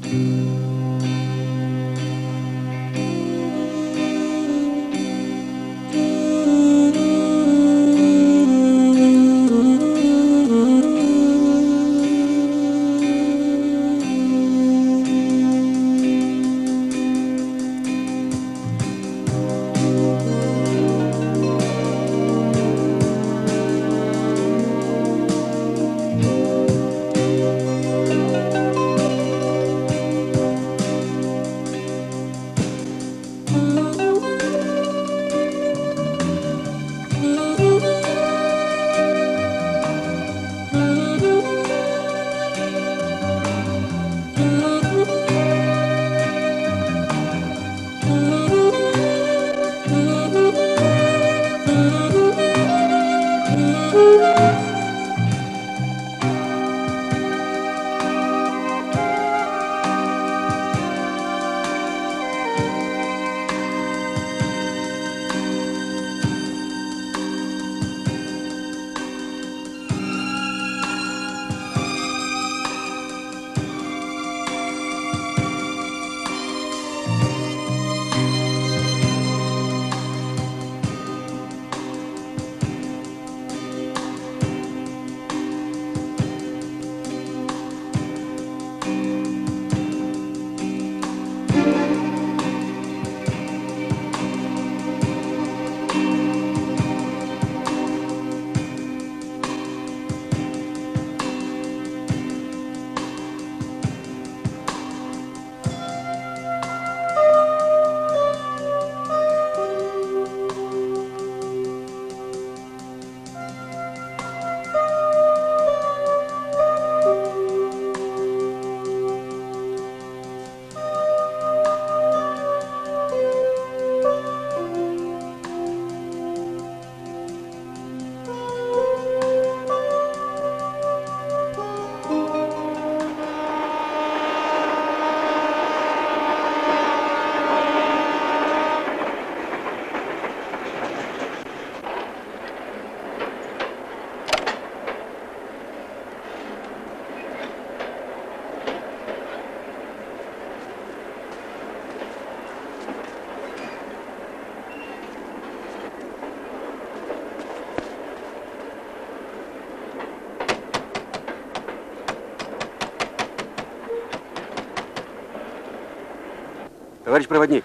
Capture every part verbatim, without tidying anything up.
Товарищ проводник,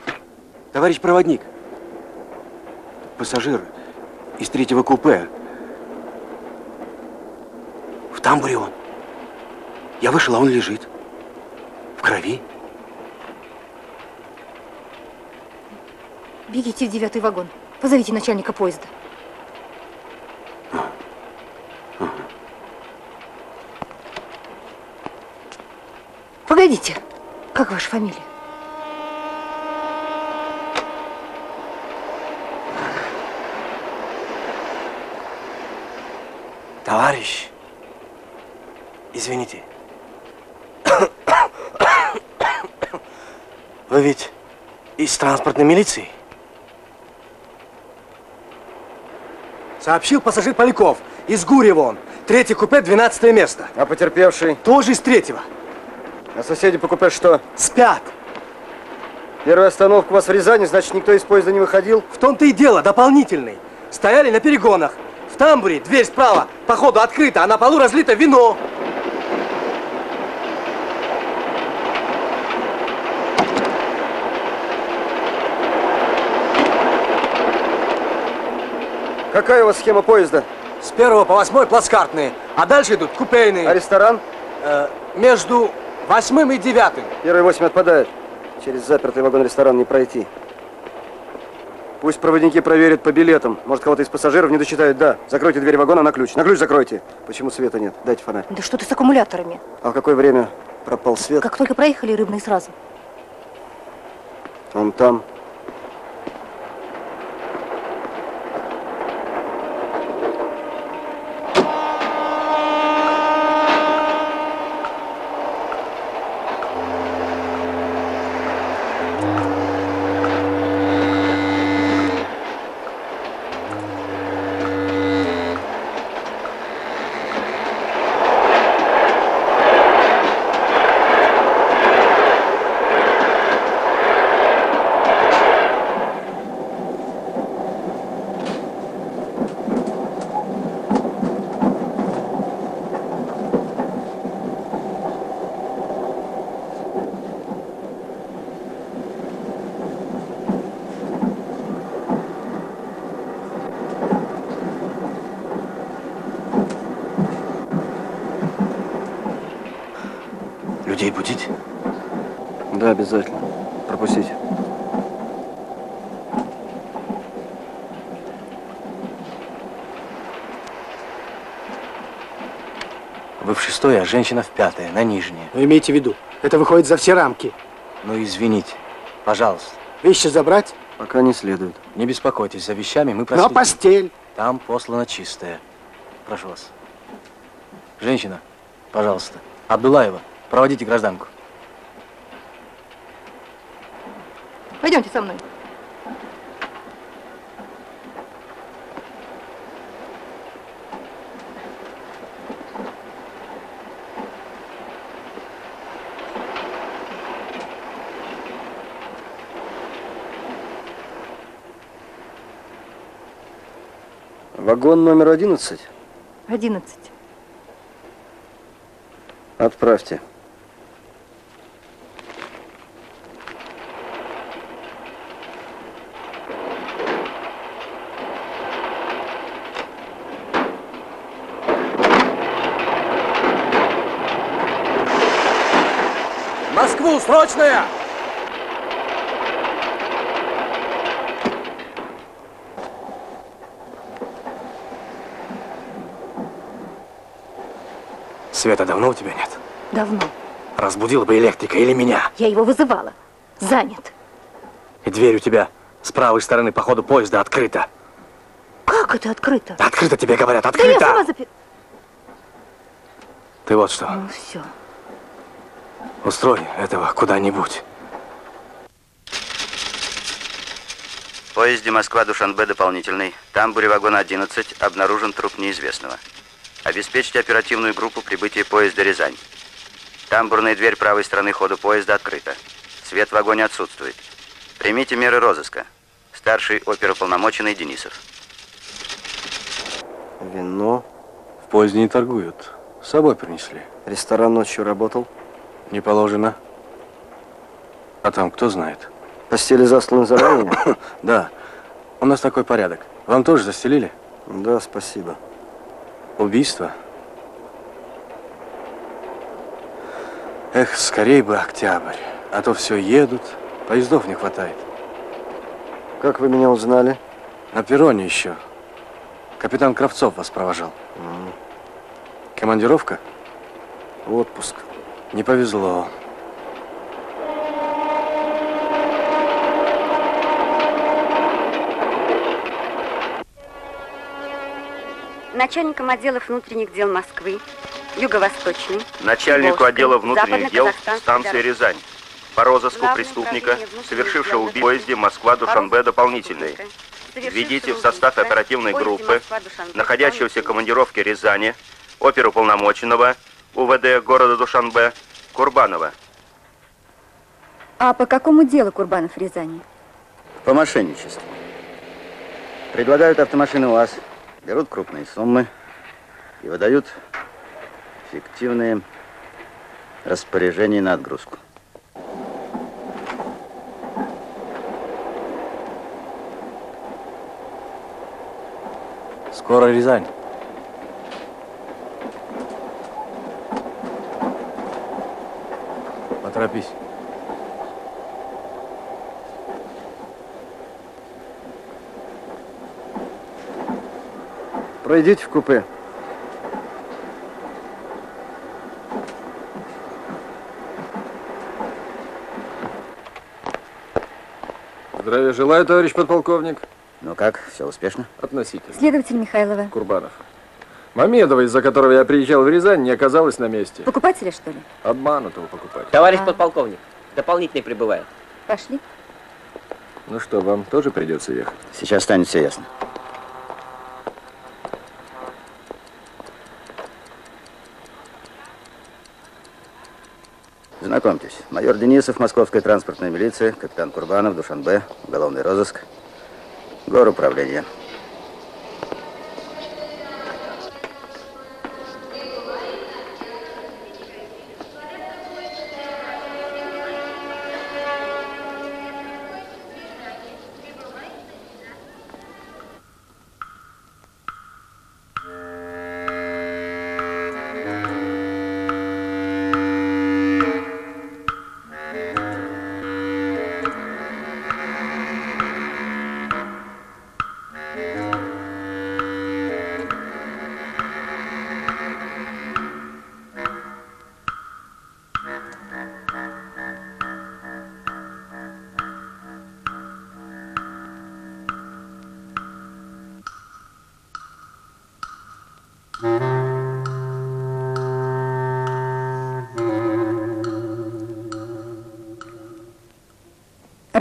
товарищ проводник, пассажир из третьего купе. В тамбуре он. Я вышел, а он лежит. В крови. Бегите в девятый вагон. Позовите начальника поезда. Погодите. Как ваша фамилия? Товарищ, извините. Вы ведь из транспортной милиции? Сообщил пассажир Поляков. Из Гурьева он. Третье купе, двенадцатое место. А потерпевший? Тоже из третьего. А соседи по купе что? Спят. Первая остановка у вас в Рязани, значит, никто из поезда не выходил? В том-то и дело, дополнительный. Стояли на перегонах. В тамбуре дверь справа, походу, открыта, а на полу разлито вино. Какая у вас схема поезда? С первого по восьмой плацкартные, а дальше идут купейные. А ресторан? Э, между восьмым и девятым. Первые восемь отпадают. Через запертый вагон-ресторан не пройти. Пусть проводники проверят по билетам. Может, кого-то из пассажиров не досчитают. Да, закройте дверь вагона на ключ. На ключ закройте. Почему света нет? Дайте фонарь. Да что ты с аккумуляторами? А в какое время пропал свет? Как только проехали, Рыбный сразу. Он там. Людей будить? Да, обязательно. Пропустите. Вы в шестое, а женщина в пятое, на нижнее. Ну, имейте в виду, это выходит за все рамки. Ну, извините, пожалуйста. Вещи забрать? Пока не следует. Не беспокойтесь, за вещами мы Ну, а проследим. постель? Там послано чистое. Прошу вас. Женщина, пожалуйста. Абдулаева, проводите гражданку. Пойдемте со мной. Вагон номер одиннадцать. Одиннадцать. Отправьте. Москву, срочная! Света давно у тебя нет? Давно. Разбудил бы электрика или меня. Я его вызывала. Занят. И дверь у тебя с правой стороны по ходу поезда открыта. Как это открыто? Открыто тебе говорят, Да открыто! я сама запер... Ты вот что, Ну все. устрой этого куда-нибудь. В поезде Москва-Душанбе дополнительный, тамбуре вагона одиннадцать, обнаружен труп неизвестного. Обеспечьте оперативную группу прибытия поезда Рязань. Тамбурная дверь правой стороны хода поезда открыта. Свет в вагоне отсутствует. Примите меры розыска. Старший оперуполномоченный Денисов. Вино. В поезде не торгуют. С собой принесли. Ресторан ночью работал. Не положено. А там кто знает? Постели засланы заранее? Да. У нас такой порядок. Вам тоже застелили? Да, спасибо. Убийство? Эх, скорей бы октябрь. А то все едут, поездов не хватает. Как вы меня узнали? На перроне еще. Капитан Кравцов вас провожал. М, Командировка? Отпуск. Не повезло. Начальником отдела внутренних дел Москвы, Юго-Восточный, Начальнику Волжской, отдела внутренних дел Западно-Казахстанской станции дороги. Рязань. По розыску Главное преступника, управление внутренних совершившего дел убийство в поезде Москва-Душанбе дополнительный. Введите в состав оперативной группы, находящегося в командировке Рязани, оперуполномоченного УВД города Душанбе Курбанова. А по какому делу Курбанов в Рязани? По мошенничеству. Предлагают автомашины УАЗ, берут крупные суммы и выдают фиктивные распоряжения на отгрузку. Скоро Рязань. Поторопись. Пройдите в купе. Здравия желаю, товарищ подполковник. Ну как, все успешно? Относительно. Следователь Михайлова. Курбанов. Мамедова, из-за которого я приезжал в Рязань, не оказалась на месте. Покупателя, что ли? Обманутого покупателя. Товарищ А. подполковник, дополнительный прибывает. Пошли. Ну что, вам тоже придется ехать? Сейчас станет все ясно. Знакомьтесь, майор Денисов, Московская транспортная милиция, капитан Курбанов, Душанбе, уголовный розыск, горуправление.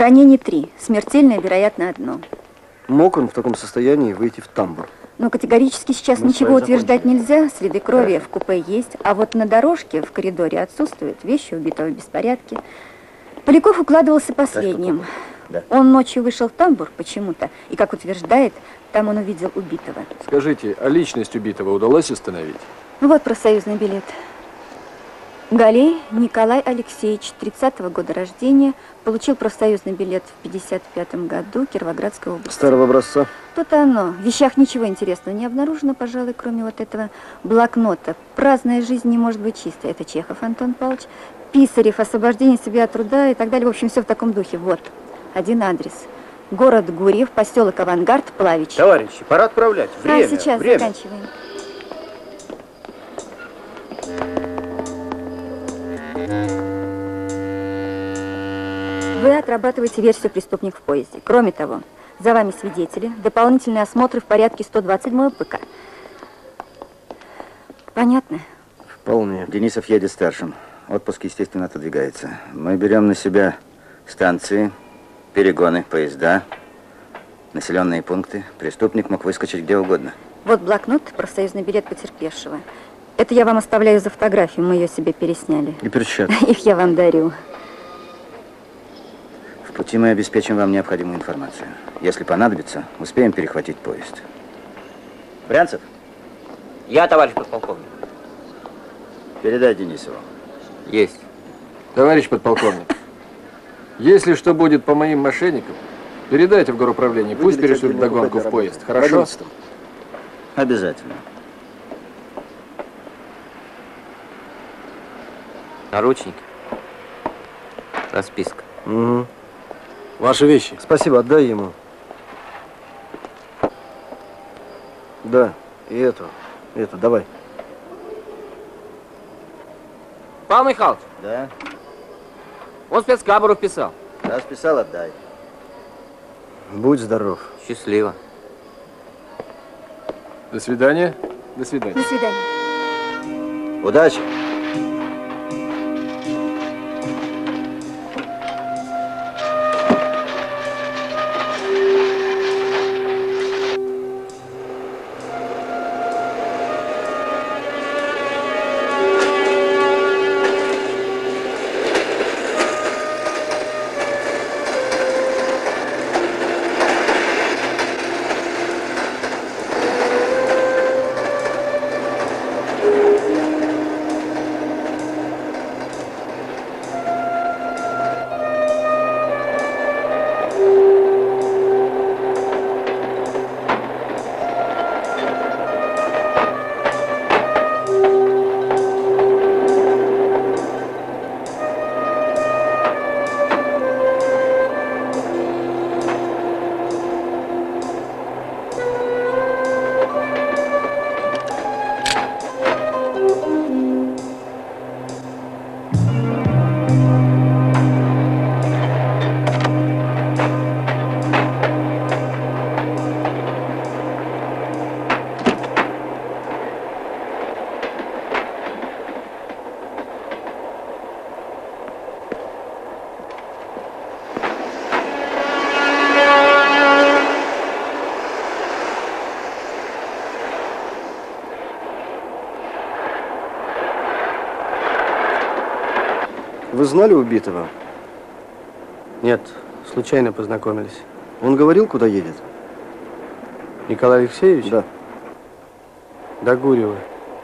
Ранений три. Смертельное, вероятно, одно. Мог он в таком состоянии выйти в тамбур? Но категорически сейчас Мы ничего свое утверждать закончили. нельзя. Следы крови Хорошо. в купе есть, а вот на дорожке в коридоре отсутствуют вещи убитого в беспорядке. Поляков укладывался последним. Да. Он ночью вышел в тамбур почему-то, и, как утверждает, там он увидел убитого. Скажите, а личность убитого удалось установить? Вот профсоюзный билет. Галей Николай Алексеевич, тридцатого года рождения, получил профсоюзный билет в пятьдесят пятом году, Кировоградской области. Старого образца? То-то оно. В вещах ничего интересного не обнаружено, пожалуй, кроме вот этого блокнота. «Праздная жизнь не может быть чистой». Это Чехов Антон Павлович. Писарев, «Освобождение себя от труда» и так далее. В общем, все в таком духе. Вот. Один адрес. Город Гурьев, поселок Авангард, Плавич. Товарищи, пора отправлять. Время, а, сейчас время. заканчиваем. Вы отрабатываете версию «Преступник в поезде». Кроме того, за вами свидетели, дополнительные осмотры в порядке сто двадцать седьмого ПК. Понятно? Вполне. Денисов едет старшим. Отпуск, естественно, отодвигается. Мы берем на себя станции, перегоны, поезда, населенные пункты. Преступник мог выскочить где угодно. Вот блокнот, профсоюзный билет потерпевшего. Это я вам оставляю за фотографию, мы ее себе пересняли. И перчатки. Их я вам дарю. В пути мы обеспечим вам необходимую информацию. Если понадобится, успеем перехватить поезд. Брянцев, Я, товарищ подполковник. передай Денисову. Есть. Товарищ подполковник, если что будет по моим мошенникам, передайте в горуправление, пусть Выделите перешлют отдельную догонку группу в для поезд, работы. хорошо? В одиннадцатом. Обязательно. Наручники. Расписка. Угу. Ваши вещи. Спасибо, отдай ему. Да, и эту, эту, давай. Павел Михайлович, Да? он спецкабру вписал. Раз писал, отдай. Будь здоров. Счастливо. До свидания. До свидания. До свидания. Удачи! Вы знали убитого? Нет, случайно познакомились. Он говорил, куда едет? Николай Алексеевич? Да. До Гурьева.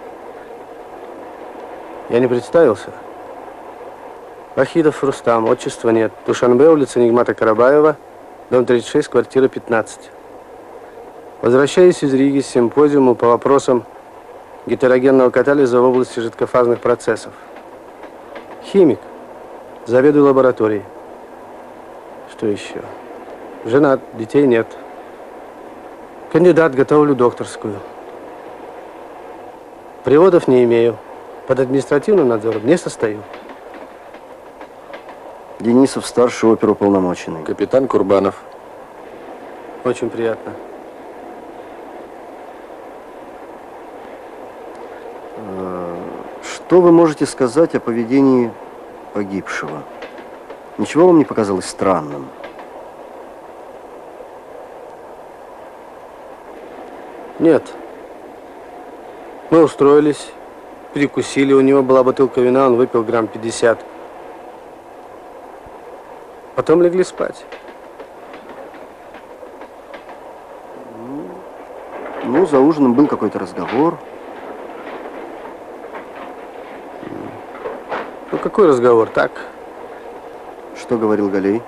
Я не представился. Вахидов Рустам, отчества нет. Душанбе, улица Нигмата Карабаева, дом тридцать шесть, квартира пятнадцать. Возвращаюсь из Риги с симпозиума по вопросам гетерогенного катализа в области жидкофазных процессов. Химик. Заведую лабораторией. Что еще? Женат, детей нет. Кандидат, готовлю докторскую. Приводов не имею. Под административным надзором не состою. Денисов, старший оперуполномоченный. Капитан Курбанов. Очень приятно. Что вы можете сказать о поведении погибшего? Ничего вам не показалось странным? Нет. Мы устроились, перекусили, у него была бутылка вина, он выпил грамм пятьдесят. Потом легли спать. Ну, за ужином был какой-то разговор. Ну, какой разговор, так? Что говорил Галей?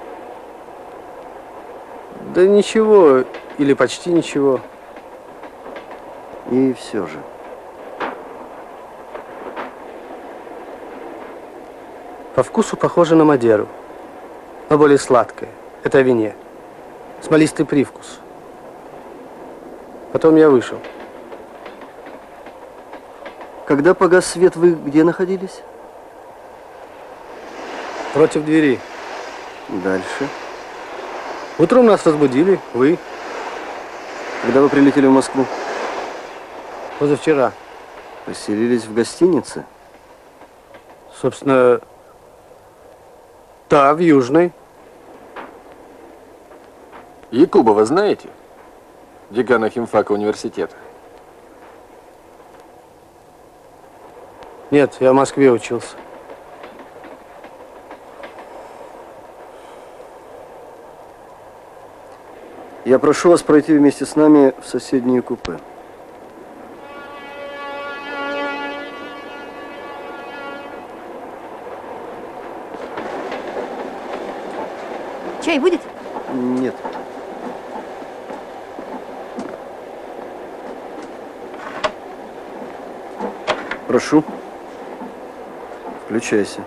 Да ничего, или почти ничего. И все же. По вкусу похоже на Мадеру, но более сладкое. Это о вине. Смолистый привкус. Потом я вышел. Когда погас свет, вы где находились? Против двери. Дальше. Утром нас разбудили, вы. Когда вы прилетели в Москву? Позавчера. Поселились в гостинице? Собственно, да, в Южной. Якубова знаете? Декана химфака университета. Нет, я в Москве учился. Я прошу вас пройти вместе с нами в соседнее купе. Чай будет? Нет. Прошу. Включайся.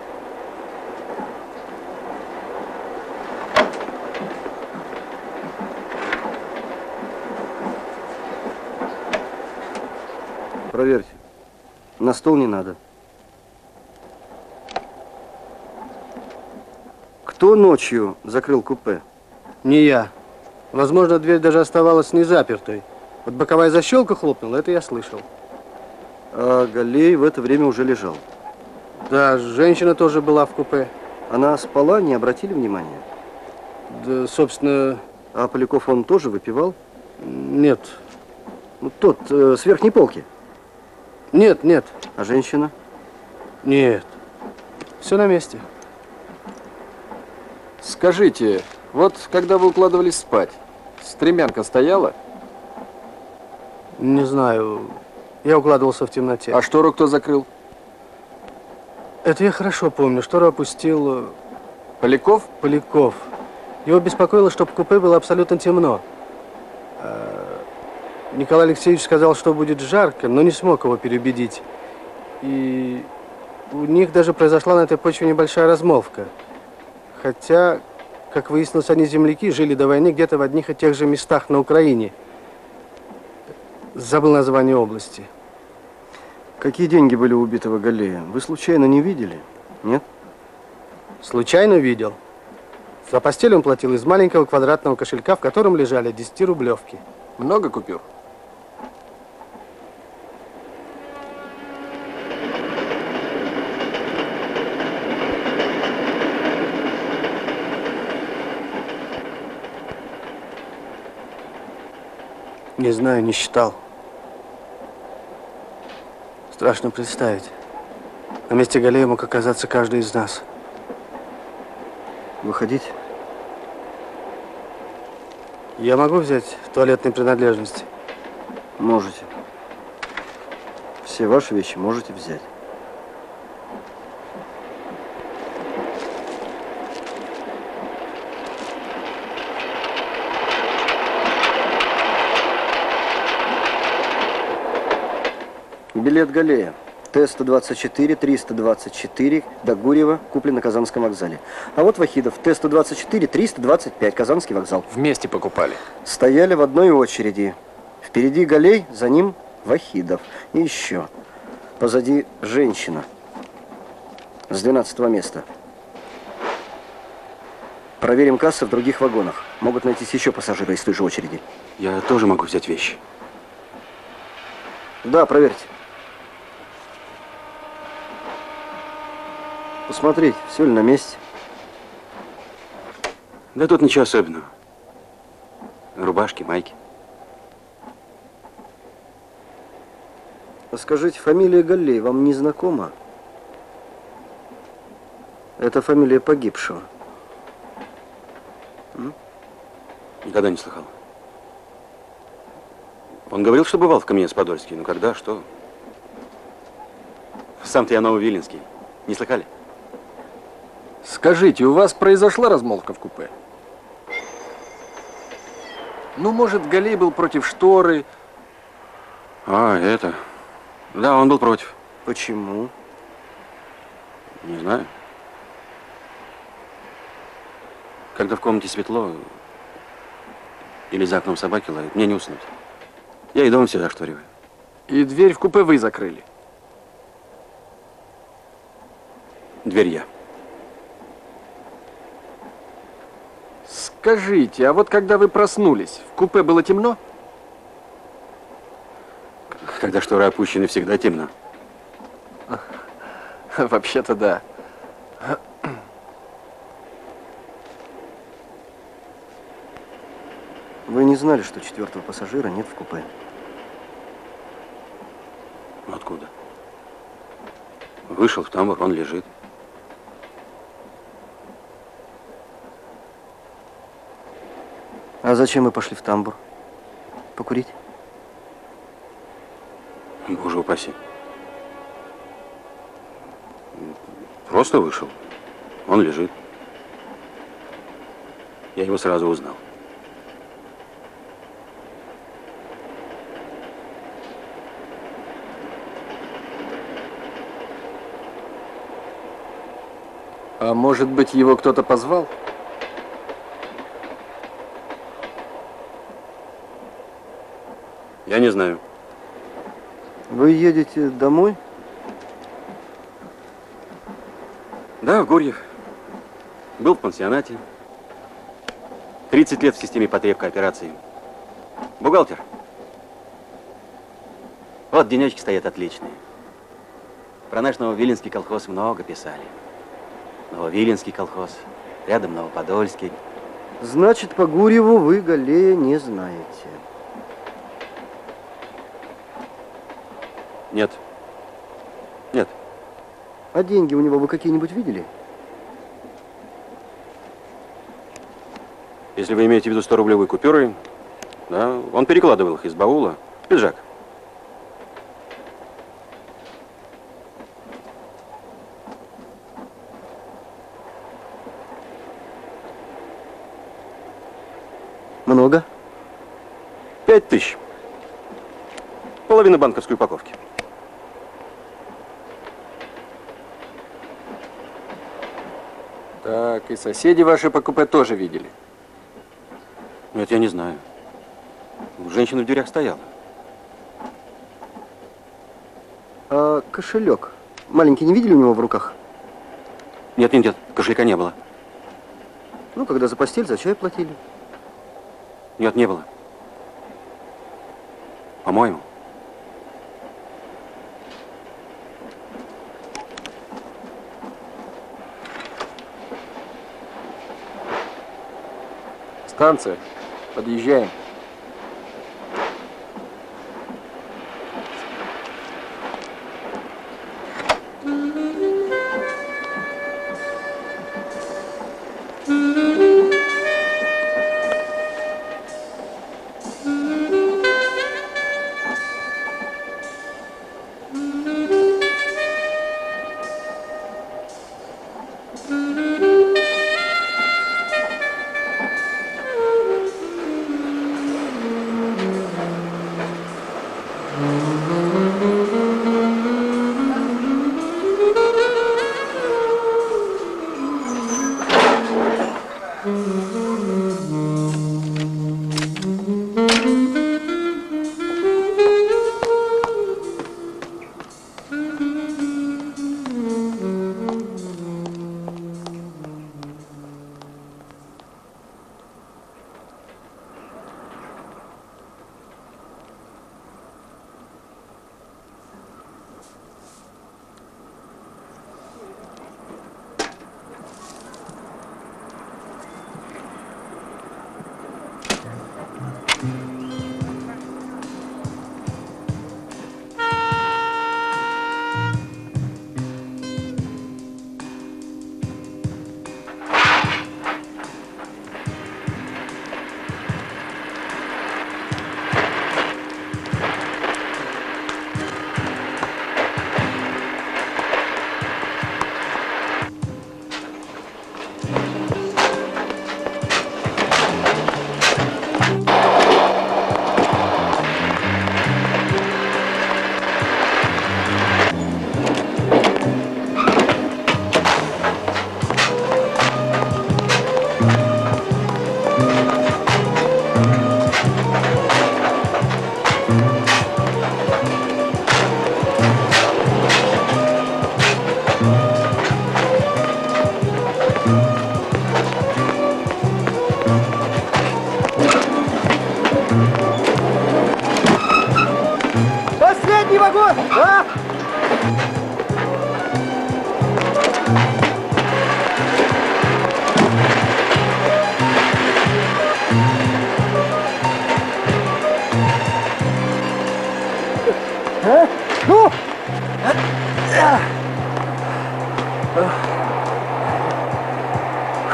Проверьте. На стол не надо. Кто ночью закрыл купе? Не я. Возможно, дверь даже оставалась не запертой. Вот боковая защелка хлопнула, это я слышал. А Галей в это время уже лежал. Да, женщина тоже была в купе. Она спала, не обратили внимания? Да, собственно... А Поляков он тоже выпивал? Нет. Ну, тот, э, с верхней полки? Нет, нет. А женщина? Нет. Все на месте. Скажите, вот когда вы укладывались спать, стремянка стояла? Не знаю. Я укладывался в темноте. А штору кто закрыл? Это я хорошо помню. Штору опустил... Поляков? Поляков. Его беспокоило, чтобы в купе было абсолютно темно. Николай Алексеевич сказал, что будет жарко, но не смог его переубедить. И у них даже произошла на этой почве небольшая размолвка. Хотя, как выяснилось, они земляки, жили до войны где-то в одних и тех же местах на Украине. Забыл название области. Какие деньги были у убитого Галея? Вы случайно не видели? Нет? Случайно видел. За постель он платил из маленького квадратного кошелька, в котором лежали десятирублевки. Много купюр? Не знаю, не считал. Страшно представить. На месте Галея мог оказаться каждый из нас. Выходить? Я могу взять туалетные принадлежности? Можете. Все ваши вещи можете взять. Билет Галея. Т сто двадцать четыре, триста двадцать четыре, до Гурьева, куплен на Казанском вокзале. А вот Вахидов. Т сто двадцать четыре, триста двадцать пять, Казанский вокзал. Вместе покупали? Стояли в одной очереди. Впереди Галей, за ним Вахидов. И еще. Позади женщина. С двенадцатого места. Проверим кассы в других вагонах. Могут найтись еще пассажиры из той же очереди. Я тоже могу взять вещи. Да, проверьте. Посмотреть, все ли на месте. Да тут ничего особенного. Рубашки, майки. Скажите, фамилия Галлей вам не знакома? Это фамилия погибшего. М? Никогда не слыхал. Он говорил, что бывал в Каменец-Подольске. Но когда, что? Сам-то я Нововиленский. Не слыхали? Скажите, у вас произошла размолвка в купе? Ну, может, Галлей был против шторы? А, это... Да, он был против. Почему? Не знаю. Когда в комнате светло, или за окном собаки лают, мне не уснуть. Я и дома всегда шториваю. И дверь в купе вы закрыли? Дверь я. Скажите, а вот когда вы проснулись, в купе было темно? Когда шторы опущены, всегда темно. Вообще-то да. Вы не знали, что четвертого пассажира нет в купе? Откуда? Вышел в тамбур, он лежит. А зачем мы пошли в тамбур? Покурить? Боже упаси. Просто вышел. Он лежит. Я его сразу узнал. А может быть, его кто-то позвал? Я не знаю. Вы едете домой? Да, в Гурьев. Был в пансионате. тридцать лет в системе потребкооперации. Бухгалтер. Вот денечки стоят отличные. Про наш Нововиленский колхоз много писали. Нововиленский колхоз, рядом Новоподольский. Значит, по Гурьеву вы Галлея не знаете. Нет. Нет. А деньги у него вы какие-нибудь видели? Если вы имеете в виду сто-рублевые купюры, да, он перекладывал их из баула в пиджак. Много? Пять тысяч. Половина банковской упаковки. Так, и соседи ваши по купе тоже видели? Нет, я не знаю. Женщина в дверях стояла. А кошелек? Маленький не видели у него в руках? Нет, нет, нет, кошелька не было. Ну, когда за постель, за чай платили. Нет, не было. По-моему. Станция. Подъезжаем.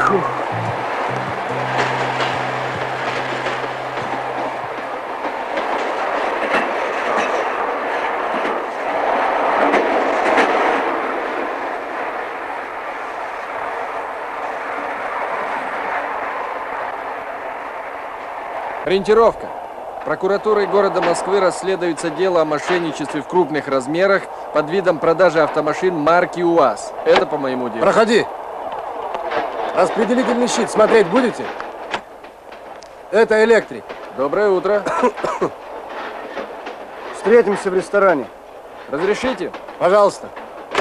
Ориентировка. Прокуратурой города Москвы расследуется дело о мошенничестве в крупных размерах под видом продажи автомашин марки УАЗ. Это по моему делу. Проходи. Распределительный щит смотреть будете? Это электрик. Доброе утро. Встретимся в ресторане. Разрешите? Пожалуйста.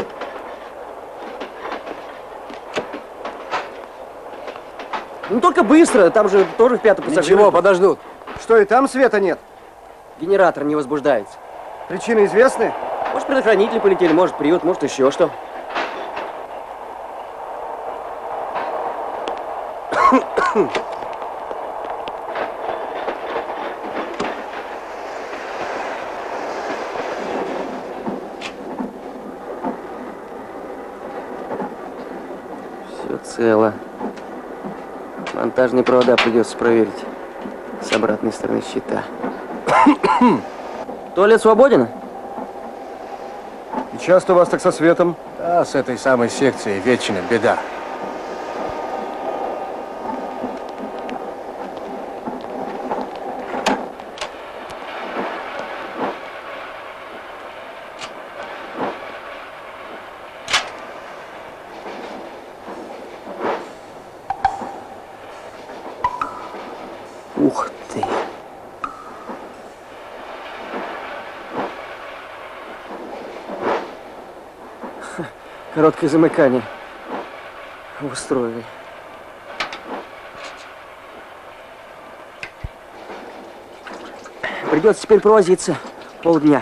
Ну только быстро, там же тоже в пятом пассажире. Ничего, подождут. Что, и там света нет? Генератор не возбуждается. Причины известны? Может, предохранители полетели, может, привод, может, еще что. Все цело. Монтажные провода придется проверить с обратной стороны щита. Туалет свободен? И часто у вас так со светом? Да, с этой самой секцией вечно беда. Ух ты! Короткое замыкание устроили. Придется теперь провозиться полдня.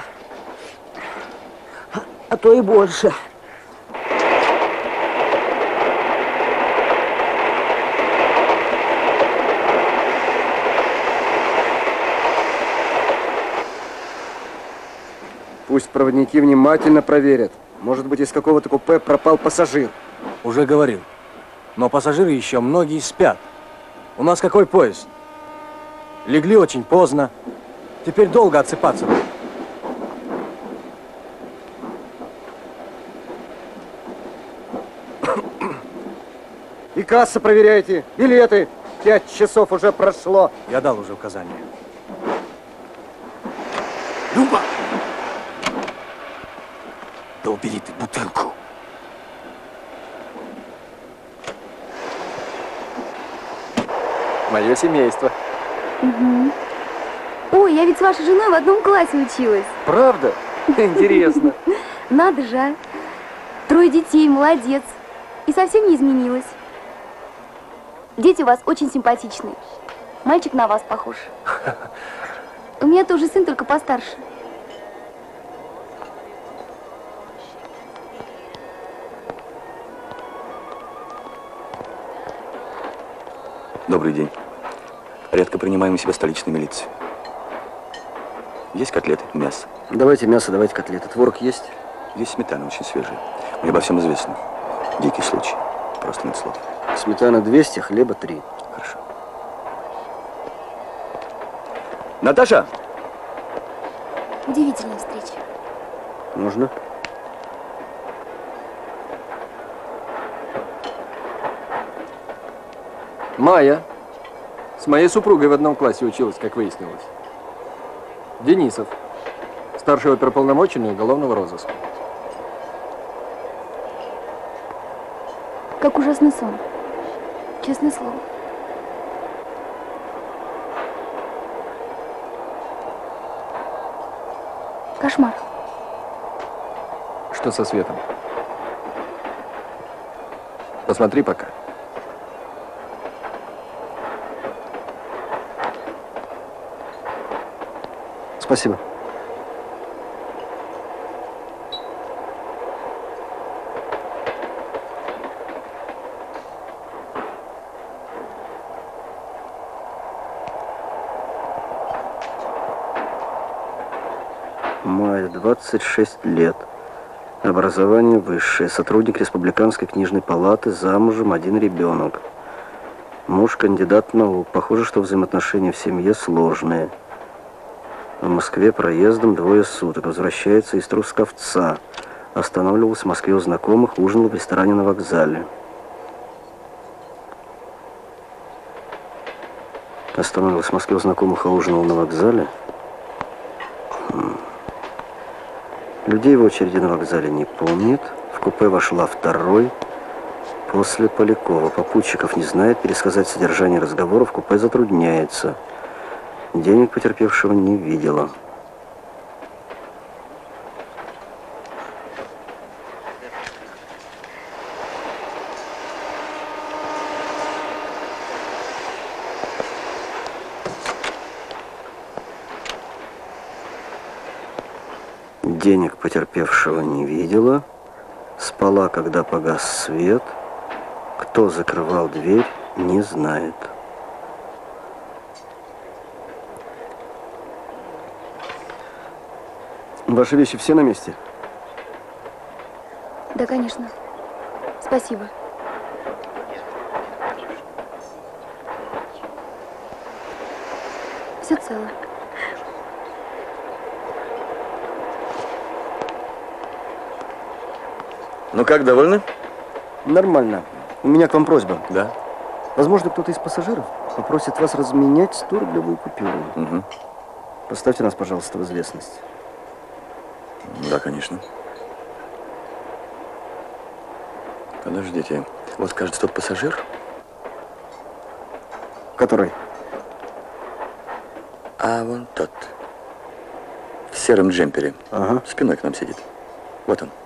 А, а то и больше. Пусть проводники внимательно проверят. Может быть, из какого-то купе пропал пассажир. Уже говорил. Но пассажиры еще многие спят. У нас какой поезд? Легли очень поздно. Теперь долго отсыпаться. И касса проверяйте. Билеты. Пять часов уже прошло. Я дал уже указание. Люба! Да убери ты бутылку. Мое семейство. Угу. Ой, я ведь с вашей женой в одном классе училась. Правда? Интересно. Надо же, а. Трое детей, молодец. И совсем не изменилась. Дети у вас очень симпатичные. Мальчик на вас похож. У меня тоже сын, только постарше. Добрый день. Редко принимаем у себя столичной милиции. Есть котлеты, мясо? Давайте мясо, давайте котлеты. Творог есть? Есть сметана, очень свежая. Мне обо всем известно. Дикий случай. Просто нет слов. Сметана двести, хлеба три. Хорошо. Наташа! Удивительная встреча. Можно? Майя с моей супругой в одном классе училась, как выяснилось. Денисов, старший оперуполномоченный уголовного розыска. Как ужасный сон. Честное слово. Кошмар. Что со светом? Посмотри пока. Спасибо. Майя, двадцать шесть лет. Образование высшее. Сотрудник Республиканской книжной палаты. Замужем, один ребенок. Муж кандидат наук. Похоже, что взаимоотношения в семье сложные. В Москве проездом двое суток. Возвращается из Трусковца. Останавливался в Москве у знакомых, ужинал в ресторане на вокзале. Останавливался в Москве у знакомых, а ужинал на вокзале. Людей в очереди на вокзале не помнит. В купе вошла второй после Полякова. Попутчиков не знает, пересказать содержание разговора в купе затрудняется. Денег потерпевшего не видела. Денег потерпевшего не видела. Спала, когда погас свет. Кто закрывал дверь, не знает. Ваши вещи все на месте? Да, конечно. Спасибо. Все цело. Ну как, довольны? Нормально. У меня к вам просьба. Да. Возможно, кто-то из пассажиров попросит вас разменять сто рублевую купюру. Угу. Поставьте нас, пожалуйста, в известность. Да, конечно. Подождите. Вот, кажется, тот пассажир. Который? А вон тот. В сером джемпере. Ага. Спиной к нам сидит. Вот он.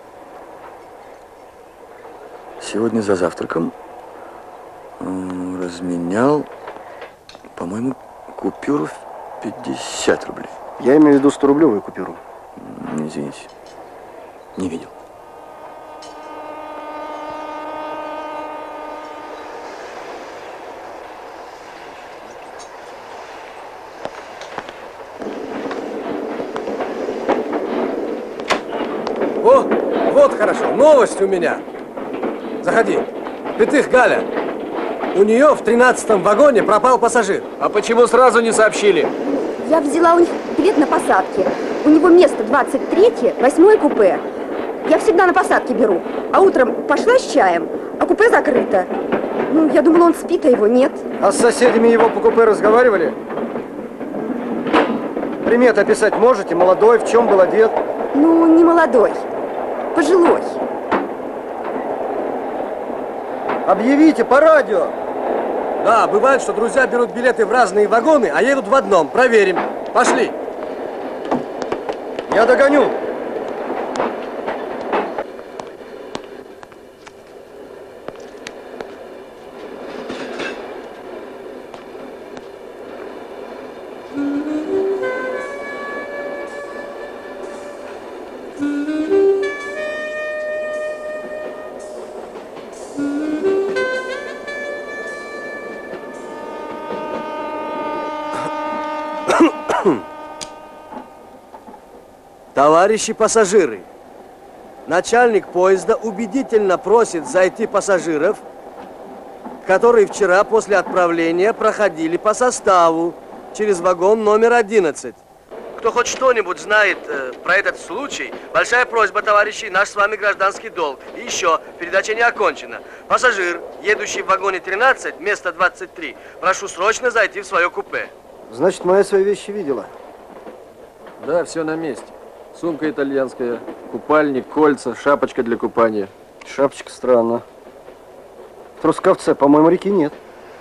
Сегодня за завтраком м, разменял, по-моему, купюру в пятьдесят рублей. Я имею в виду сто рублевую купюру. М, Извините. Не видел. О, вот хорошо, новость у меня. Заходи. Пятых Галя. У нее в тринадцатом вагоне пропал пассажир. А почему сразу не сообщили? Я взяла у них билет на посадке. У него место двадцать третье, восьмое купе. Я всегда на посадке беру. А утром пошла с чаем, а купе закрыто. Ну, я думала, он спит, а его нет. А с соседями его по купе разговаривали? Приметы описать можете? Молодой, в чем был одет? Ну, не молодой, пожилой. Объявите по радио. Да, бывает, что друзья берут билеты в разные вагоны, а едут в одном. Проверим. Пошли. Я догоню. Товарищи пассажиры, начальник поезда убедительно просит зайти пассажиров, которые вчера после отправления проходили по составу через вагон номер одиннадцать. Кто хоть что-нибудь знает э, про этот случай, большая просьба, товарищи, наш с вами гражданский долг. И еще, передача не окончена. Пассажир, едущий в вагоне тринадцать, место двадцать три, прошу срочно зайти в свое купе. Значит, моя свои вещи видела. Да, все на месте. Сумка итальянская, купальник, кольца, шапочка для купания. Шапочка странно. В Трусковце, по-моему, реки нет.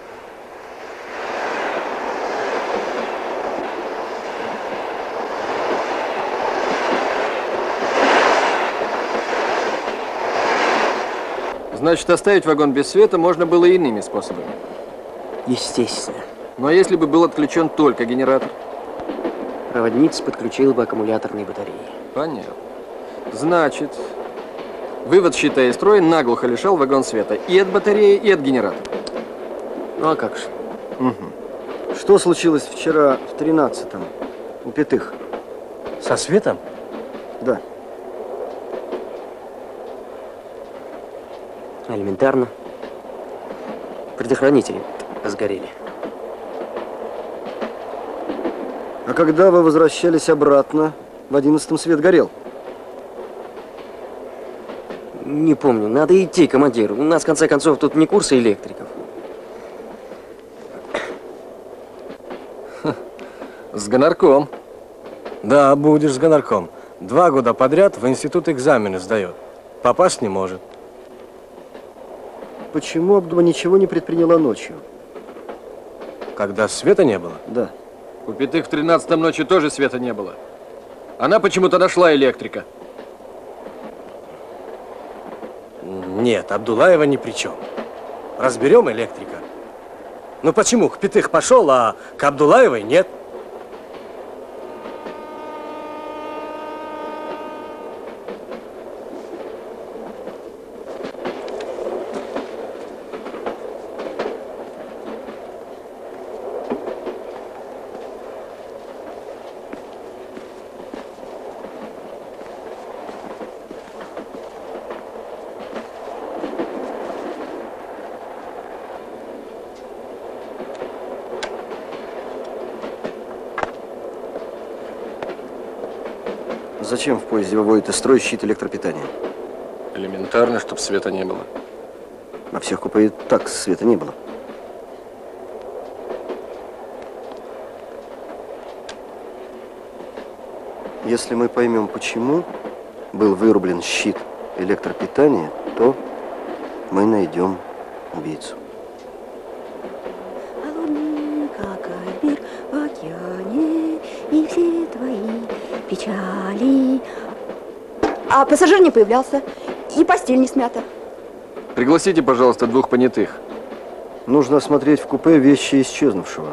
Значит, оставить вагон без света можно было иными способами. Естественно. Но если бы был отключен только генератор? Проводница подключила бы аккумуляторные батареи. Понятно. Значит, вывод щита из строя наглухо лишал вагон света и от батареи, и от генератора. Ну а как же? Угу. Что случилось вчера в тринадцатом у Пятых? Со светом? Да. Элементарно. Предохранители сгорели. А когда вы возвращались обратно, в одиннадцатом свет горел? Не помню. Надо идти, командир. У нас, в конце концов, тут не курсы электриков. С гонорком. Да, будешь с гонорком. Два года подряд в институт экзамены сдает. Попасть не может. Почему Абдула ничего не предприняла ночью? Когда света не было? Да. У Пятых в тринадцатом ночи тоже света не было. Она почему-то нашла электрика. Нет, Абдулаева ни при чем. Разберем электрика. Ну почему к Пятых пошел, а к Абдулаевой нет? Зачем в поезде выводят из строя щит электропитания? Элементарно, чтобы света не было. На всех купе и так света не было. Если мы поймем, почему был вырублен щит электропитания, то мы найдем убийцу. А луны, как альбир в океане, и все твои печали. А пассажир не появлялся, и постель не смята. Пригласите, пожалуйста, двух понятых. Нужно осмотреть в купе вещи исчезнувшего.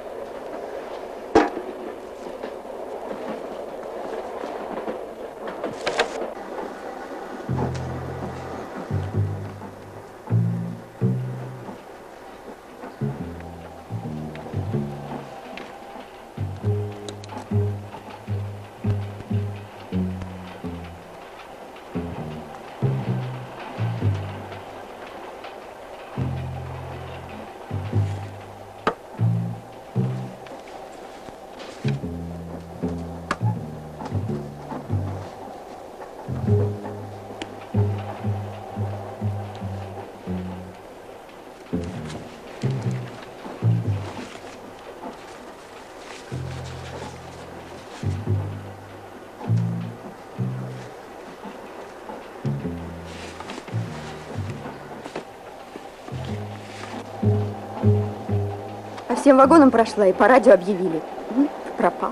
Всем вагоном прошла и по радио объявили. Угу, пропал.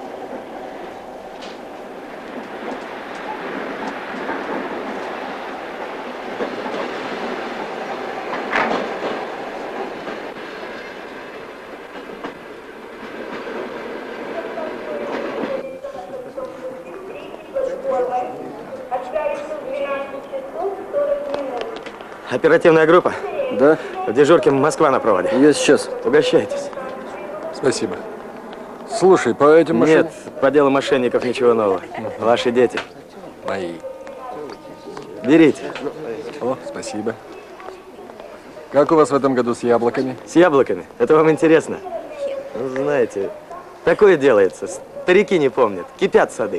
Оперативная группа? Да. В дежурке Москва на проводе. Я сейчас. Угощайтесь. Спасибо. Слушай, по этим машинам... Нет, по делу мошенников ничего нового. Ваши дети. Мои. Берите. О, спасибо. Как у вас в этом году с яблоками? С яблоками? Это вам интересно? Ну, знаете, такое делается. Старики не помнят. Кипят сады.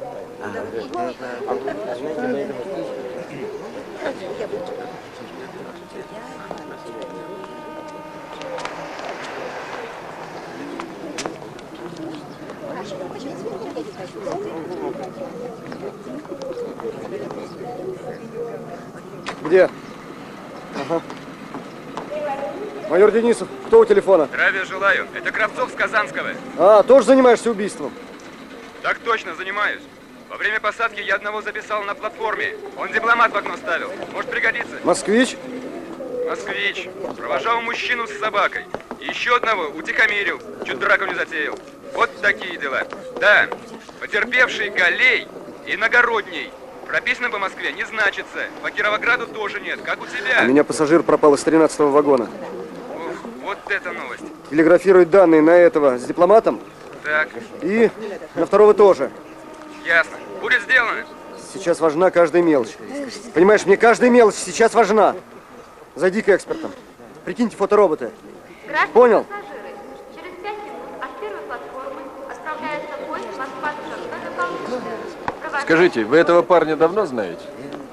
Где? Ага. Майор Денисов, кто у телефона? Здравия желаю. Это Кравцов с Казанского. А, тоже занимаешься убийством? Так точно, занимаюсь. Во время посадки я одного записал на платформе. Он дипломат в окно ставил. Может пригодиться? Москвич? Москвич. Провожал мужчину с собакой. И еще одного утихомирил. Чуть драку не затеял. Вот такие дела. Да, потерпевший Галей иногородний. Прописано по Москве не значится. По Кировограду тоже нет. Как у тебя? У меня пассажир пропал из тринадцатого вагона. Ух, вот это новость. Телеграфирует данные на этого с дипломатом. Так. И на второго тоже. Ясно. Будет сделано. Сейчас важна каждая мелочь. Понимаешь, мне каждая мелочь сейчас важна. Зайди к экспертам. Прикиньте фотороботы. Граждане Понял. пассажиры, через пять минут от первой платформы отправляется поезд Москва-Душанбе дополнительный. Скажите, вы этого парня давно знаете?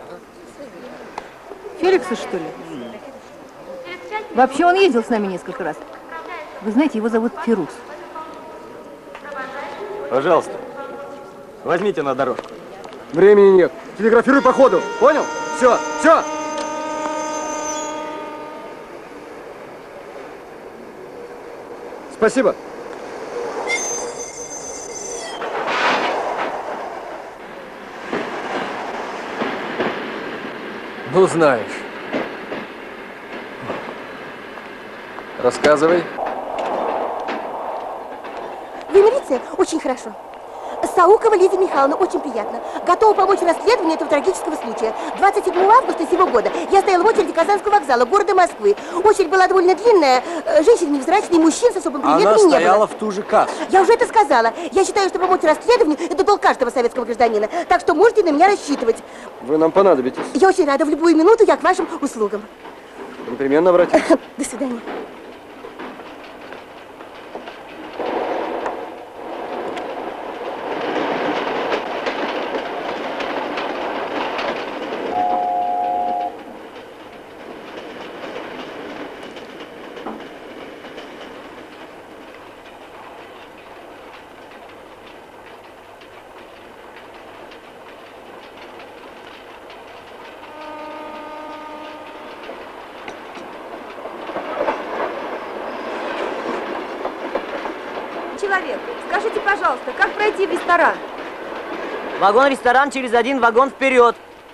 Феликса, что ли? Вообще он ездил с нами несколько раз. Вы знаете, его зовут Фирус. Пожалуйста, возьмите на дорожку. Времени нет. Телеграфируй по ходу. Понял? Все, все. Спасибо. Ну, знаешь. Рассказывай. Вы милиция? Очень хорошо. Саукова Лидия Михайловна, очень приятно. Готова помочь расследованию этого трагического случая. двадцать седьмого августа сего года я стояла в очереди Казанского вокзала города Москвы. Очередь была довольно длинная, женщины невзрачные, мужчин с особым приметом Она не было. стояла в ту же кассу. Я уже это сказала. Я считаю, что помочь расследованию – это долг каждого советского гражданина. Так что можете на меня рассчитывать. Вы нам понадобитесь. Я очень рада. В любую минуту я к вашим услугам. Непременно обратитесь. До свидания. Человек, скажите, пожалуйста, как пройти в ресторан? Вагон-ресторан через один вагон вперед.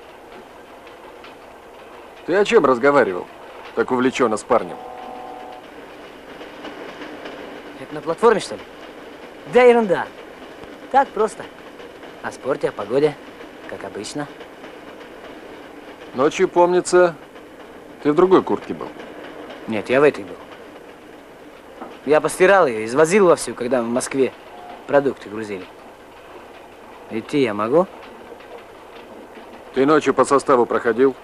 Ты о чем разговаривал? Так увлеченно с парнем. Это на платформе, что ли? Да ерунда. Так просто. О спорте, о погоде, как обычно. Ночью, помнится, ты в другой куртке был. Нет, я в этой был. Я постирал ее, извозил вовсю, когда в Москве продукты грузили. Идти я могу? Ты ночью по составу проходил?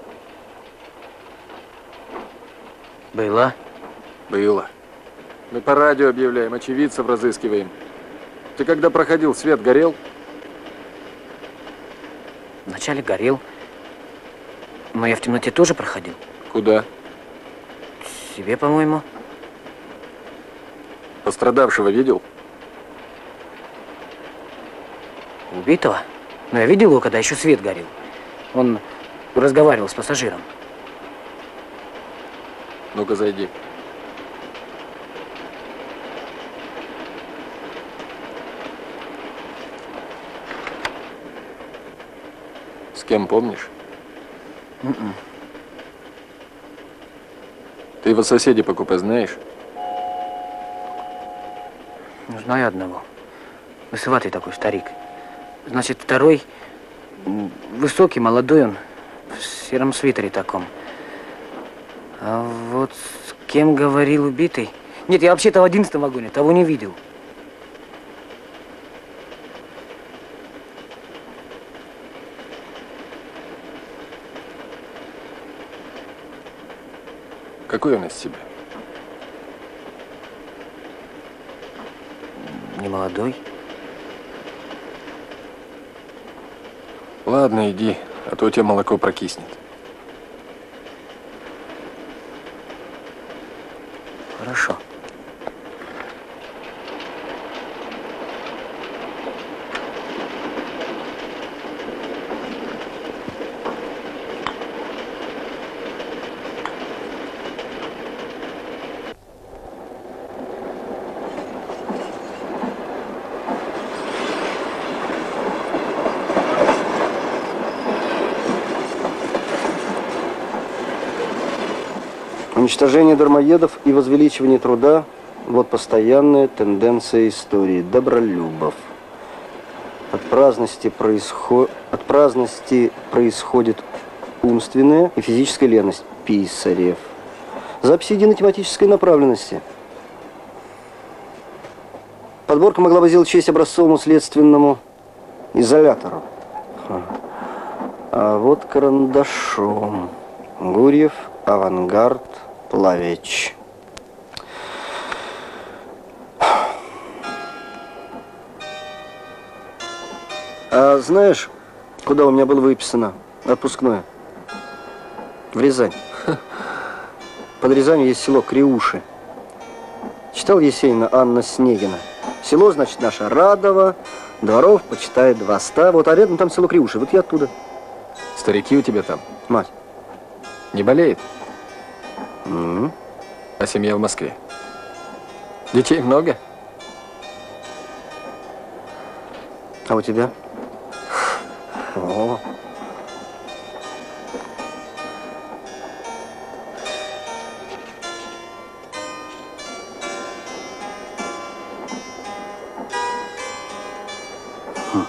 Было. Было. Мы по радио объявляем, очевидцев разыскиваем. Ты когда проходил, свет горел? Вначале горел. Но я в темноте тоже проходил. Куда? К себе, по-моему. Пострадавшего видел? Убитого? Но я видел его, когда еще свет горел. Он разговаривал с пассажиром. Ну-ка, зайди. С кем, помнишь? Mm-mm. Ты его соседей по купе знаешь? Знаю одного. Лысоватый такой старик. Значит, второй высокий, молодой он, в сером свитере таком. А вот с кем говорил убитый? Нет, я вообще-то в одиннадцатом вагоне, того не видел. Какой он из себя? Не молодой. Ладно, иди, а то у тебя молоко прокиснет. Хорошо. Уничтожение дармоедов и возвеличивание труда – вот постоянная тенденция истории добролюбов. От праздности, происход... От праздности происходит умственная и физическая леность писарев. Записи едино-тематической направленности. Подборка могла бы сделать честь образцовому следственному изолятору. А вот карандашом. Гурьев, авангард, Плавеч. А знаешь, куда у меня было выписано отпускное? В Рязань. Под Рязанью есть село Криуши. Читал Есенина Анна Снегина. Село, значит, наше Радово, дворов, почитай, два ста. Вот, а рядом там село Криуши. Вот я оттуда. Старики у тебя там? Мать. Не болеет? Mm-hmm. А семья в Москве? Детей много? А у тебя? О. Хм.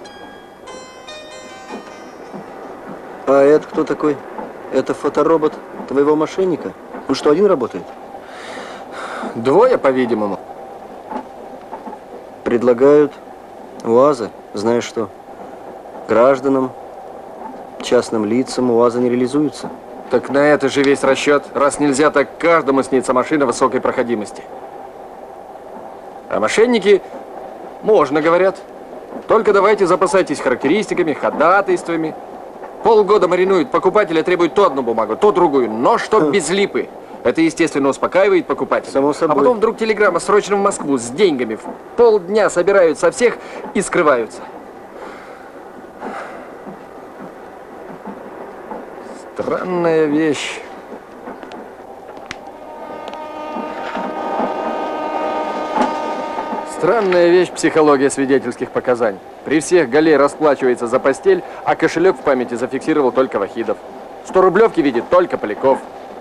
А это кто такой? Это фоторобот твоего мошенника? Он что, один работает? Двое, по-видимому. Предлагают УАЗы, знаешь что? Гражданам, частным лицам УАЗы не реализуются. Так на это же весь расчет. Раз нельзя, так каждому снится машина высокой проходимости. А мошенники, можно, говорят. Только давайте запасайтесь характеристиками, ходатайствами. Полгода маринуют покупателя, требуют то одну бумагу, то другую, но чтоб без липы. Это, естественно, успокаивает покупателя. Само собой. А потом вдруг телеграмма срочно в Москву с деньгами. В полдня собирают со всех и скрываются. Странная вещь. Странная вещь психология свидетельских показаний. При всех Галей расплачивается за постель, а кошелек в памяти зафиксировал только Вахидов. Сто рублевки видит только Поляков.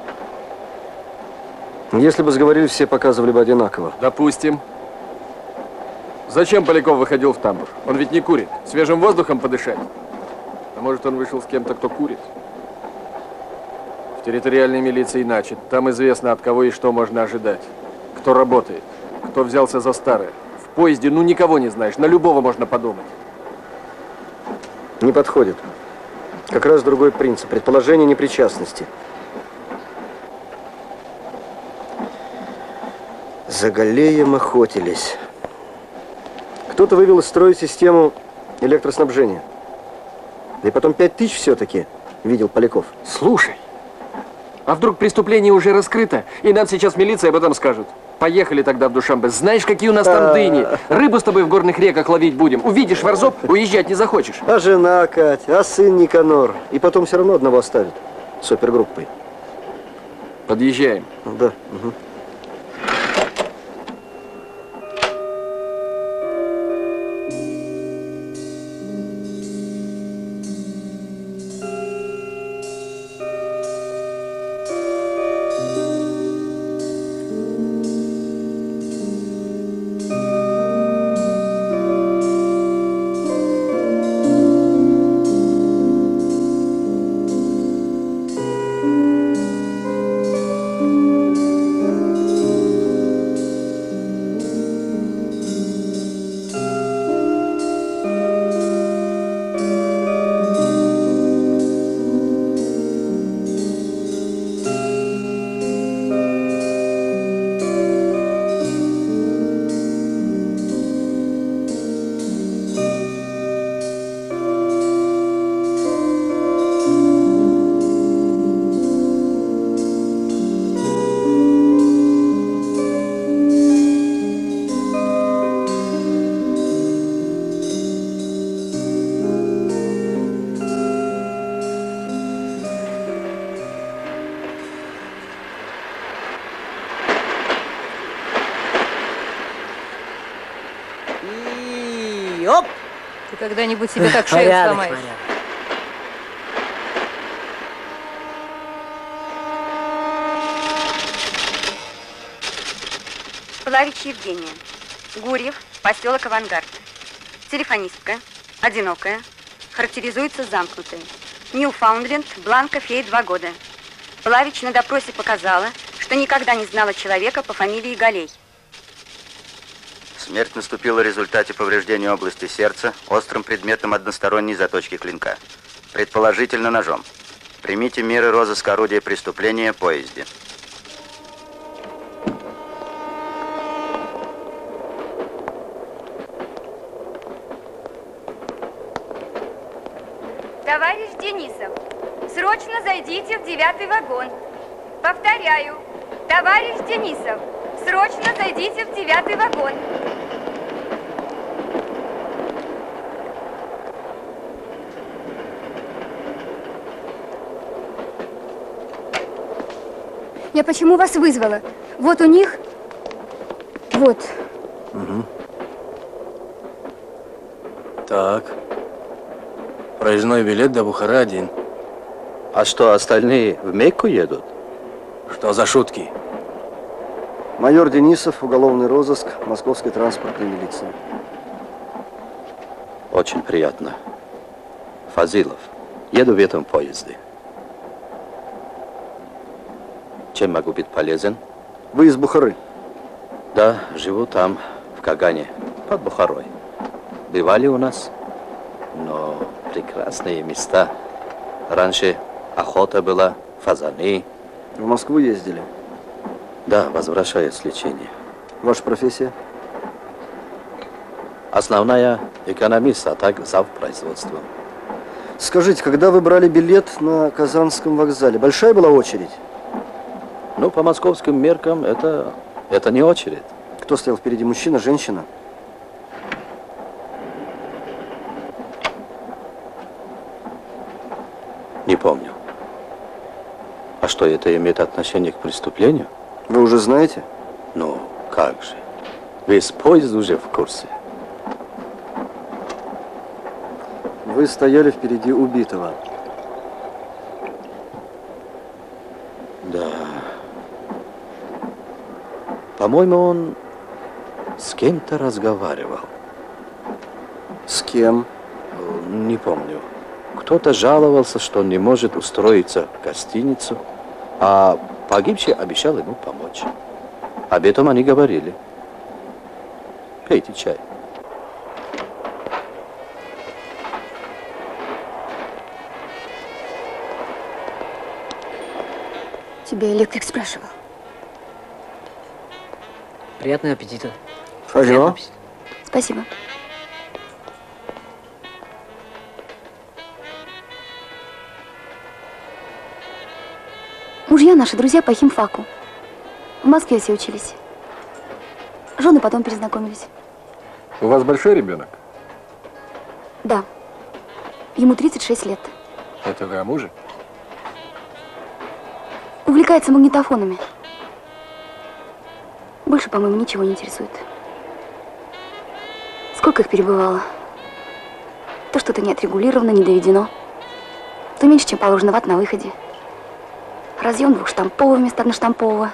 Если бы сговорились, все показывали бы одинаково. Допустим. Зачем Поляков выходил в тамбур? Он ведь не курит. Свежим воздухом подышать. А может, он вышел с кем-то, кто курит? В территориальной милиции иначе. Там известно, от кого и что можно ожидать. Кто работает, кто взялся за старое. В поезде, ну, никого не знаешь. На любого можно подумать. Не подходит. Как раз другой принцип. Предположение непричастности. За Галеем охотились. Кто-то вывел из строя систему электроснабжения. Да и потом пять тысяч все-таки видел Поляков. Слушай, а вдруг преступление уже раскрыто, и нам сейчас милиция об этом скажет? Поехали тогда в Душанбе. Знаешь, какие у нас там дыни? Рыбу с тобой в горных реках ловить будем. Увидишь варзоп, уезжать не захочешь. А жена Катя, а сын Никанор. И потом все равно одного оставят. С опергруппой. Подъезжаем. Да. Угу. Оп! Ты когда-нибудь себе так шею Порядок, сломаешь? порядок. Плавич Евгения. Гурьев, поселок Авангард. Телефонистка, одинокая, характеризуется замкнутой. Ньюфаундленд, Бланка, фей, два года. Плавич на допросе показала, что никогда не знала человека по фамилии Галей. Смерть наступила в результате повреждения области сердца острым предметом односторонней заточки клинка. Предположительно ножом. Примите меры розыска орудия преступления в поезде. Товарищ Денисов, срочно зайдите в девятый вагон. Повторяю, товарищ Денисов, срочно зайдите в девятый вагон. Я почему вас вызвала? Вот у них... Вот. Угу. Так. Проездной билет до Бухары один. А что, остальные в Мекку едут? Что за шутки? Майор Денисов, уголовный розыск Московской транспортной милиции. Очень приятно. Фазилов, еду в этом поезде. Чем могу быть полезен? Вы из Бухары? Да, живу там, в Кагане, под Бухарой. Бывали у нас, но прекрасные места. Раньше охота была, фазаны. В Москву ездили? Да, возвращаюсь с лечения. Ваша профессия? Основная экономист, а так зав. Производством. Скажите, когда вы брали билет на Казанском вокзале, большая была очередь? Ну, по московским меркам это, это не очередь. Кто стоял впереди, мужчина, женщина? Не помню. А что, это имеет отношение к преступлению? Вы уже знаете? Ну, как же. Весь поезд уже в курсе. Вы стояли впереди убитого. Да. По-моему, он с кем-то разговаривал. С кем? Не помню. Кто-то жаловался, что не может устроиться в гостиницу, а погибший обещал ему помочь. Об этом они говорили. Пейте чай. Тебя электрик спрашивал. Приятного аппетита. Алло. Спасибо. Мужья наши, друзья по химфаку. В Москве все учились. Жены потом перезнакомились. У вас большой ребенок? Да. Ему тридцать шесть лет. Это вы о муже? Увлекается магнитофонами. Больше, по-моему, ничего не интересует. Сколько их перебывало? То что-то не отрегулировано, не доведено. То меньше, чем положено ватт на выходе. Разъем двухштамповый вместо одноштампового.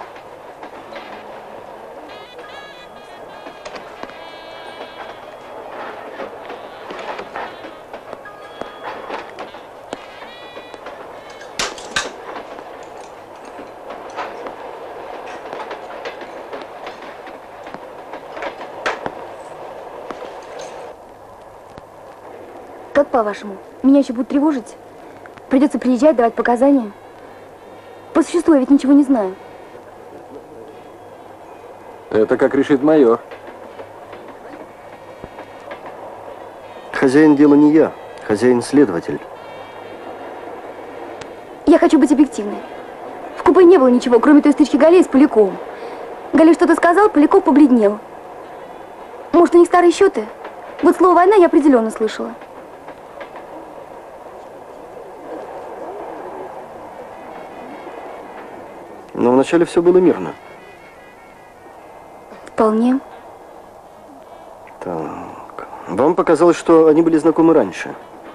Как по-вашему? Меня еще будут тревожить? Придется приезжать, давать показания? По существу я ведь ничего не знаю. Это как решит майор. Хозяин дела не я, хозяин следователь. Я хочу быть объективной. В купе не было ничего, кроме той стычки Галей с Поляковым. Галей что-то сказал, Поляков побледнел. Может, у них старые счеты? Вот слово «война» я определенно слышала. Но вначале все было мирно. Вполне. Так. Вам показалось, что они были знакомы раньше?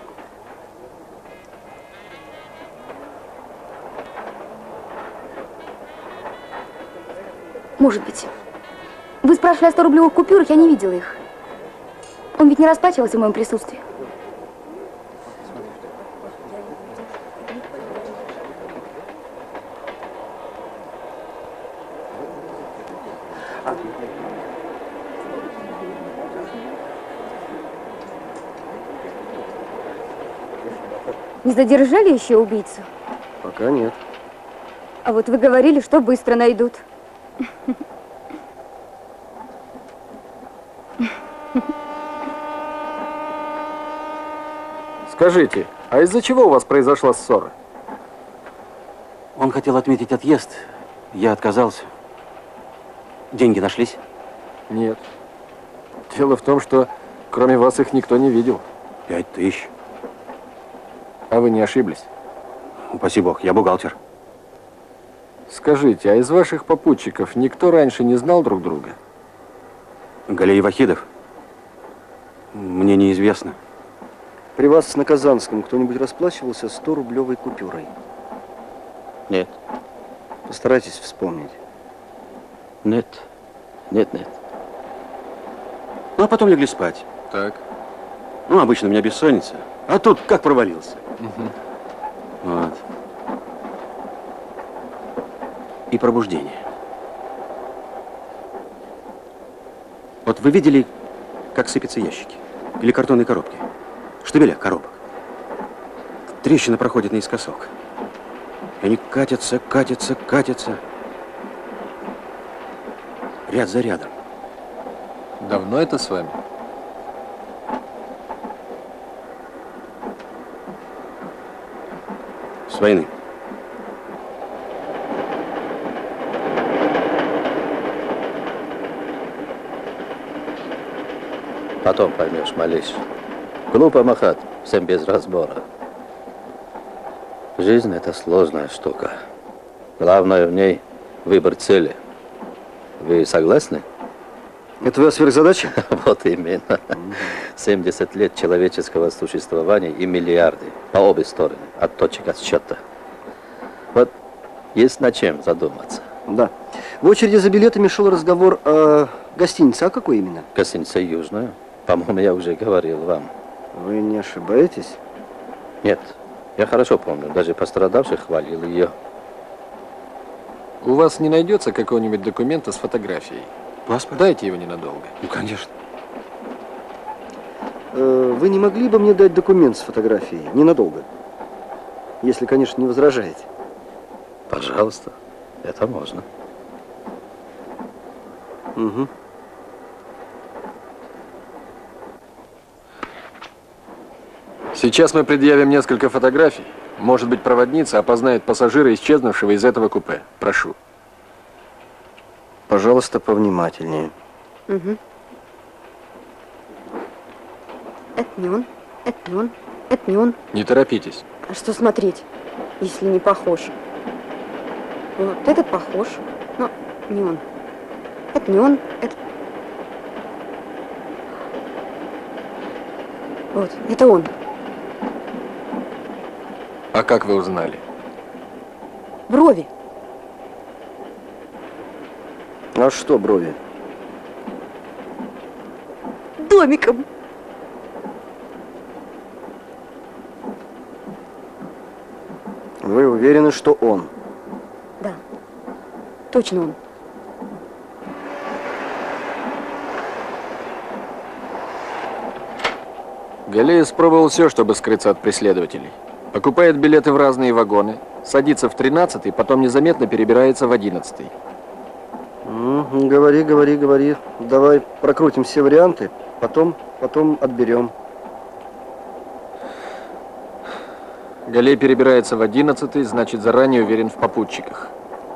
Может быть. Вы спрашивали о сто-рублевых купюрах, я не видела их. Он ведь не расплачивался в моем присутствии. Не задержали еще убийцу? Пока нет. А вот вы говорили, что быстро найдут. Скажите, А из-за чего у вас произошла ссора? Он хотел отметить отъезд. Я отказался. Деньги нашлись? Нет. Дело в том, что кроме вас их никто не видел. Пять тысяч. А вы не ошиблись? Упаси бог, я бухгалтер. Скажите, а из ваших попутчиков никто раньше не знал друг друга? Галей Вахидов? Мне неизвестно. При вас на Казанском кто-нибудь расплачивался сто-рублевой купюрой? Нет. Постарайтесь вспомнить. Нет. Нет, нет. Ну, а потом легли спать. Так. Ну, обычно у меня бессонница. А тут как провалился. Угу. Вот. И пробуждение. Вот вы видели, как сыпятся ящики? Или картонные коробки? Штабеля коробок. Трещина проходит наискосок. И они катятся, катятся, катятся. Ряд за рядом. Давно это с вами? С войны. Потом поймешь, малыш. Глупо махать, всем без разбора. Жизнь – это сложная штука. Главное в ней выбор цели. Вы согласны? Это твоя сверхзадача? Вот именно. семьдесят лет человеческого существования и миллиарды по обе стороны от точек отсчета. Вот есть над чем задуматься. Да. В очереди за билетами шел разговор о гостинице. А какой именно? Гостиница «Южная». По-моему, я уже говорил вам. Вы не ошибаетесь? Нет. Я хорошо помню. Даже пострадавший хвалил ее. У вас не найдется какого-нибудь документа с фотографией? Паспорт? Дайте его ненадолго. Ну, конечно. Э, вы не могли бы мне дать документ с фотографией? Ненадолго. Если, конечно, не возражаете. Пожалуйста. Это можно. Угу. Сейчас мы предъявим несколько фотографий. Может быть, проводница опознает пассажира, исчезнувшего из этого купе. Прошу. Пожалуйста, повнимательнее. Угу. Это не он, это не он, это не он. Не торопитесь. А что смотреть, если не похож? Вот этот похож, но не он. Это не он, это... Вот, это он. А как вы узнали? Брови. А что брови? Домиком. Вы уверены, что он? Да, точно он. Галей испробовал все, чтобы скрыться от преследователей. Покупает билеты в разные вагоны, садится в тринадцатый, потом незаметно перебирается в одиннадцатый. Mm, говори, говори, говори. Давай прокрутим все варианты, потом, потом отберем. Галей перебирается в одиннадцатый, значит, заранее уверен в попутчиках.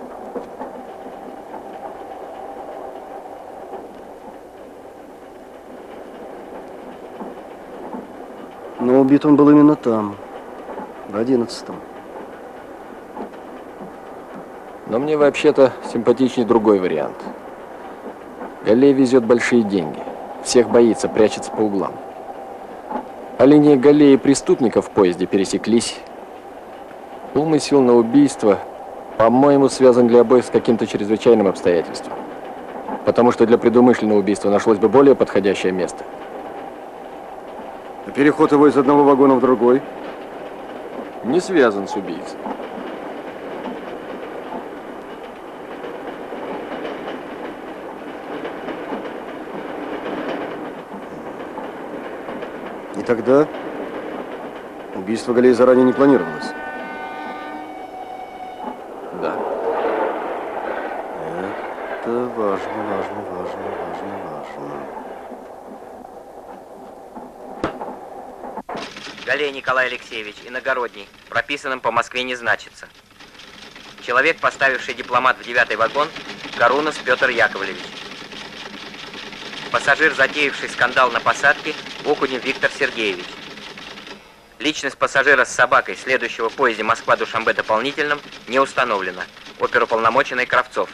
Но убит он был именно там, в одиннадцатом. Но мне вообще-то симпатичнее другой вариант. Галей везет большие деньги. Всех боится, прячется по углам. А линии Галея и преступников в поезде пересеклись. Умысел на убийство, по-моему, связан для обоих с каким-то чрезвычайным обстоятельством. Потому что для предумышленного убийства нашлось бы более подходящее место. А переход его из одного вагона в другой? Не связан с убийцей. И тогда убийство Галея заранее не планировалось. Да. Это важно, важно, важно, важно, важно. Галей Николай Алексеевич, иногородний, прописанным по Москве не значится. Человек, поставивший дипломат в девятый вагон, Карунас Петр Яковлевич. Пассажир, затеявший скандал на посадке, Окунев Виктор Сергеевич. Личность пассажира с собакой, следующего в поезде Москва-Душанбе дополнительном, не установлена. Оперуполномоченный Кравцов.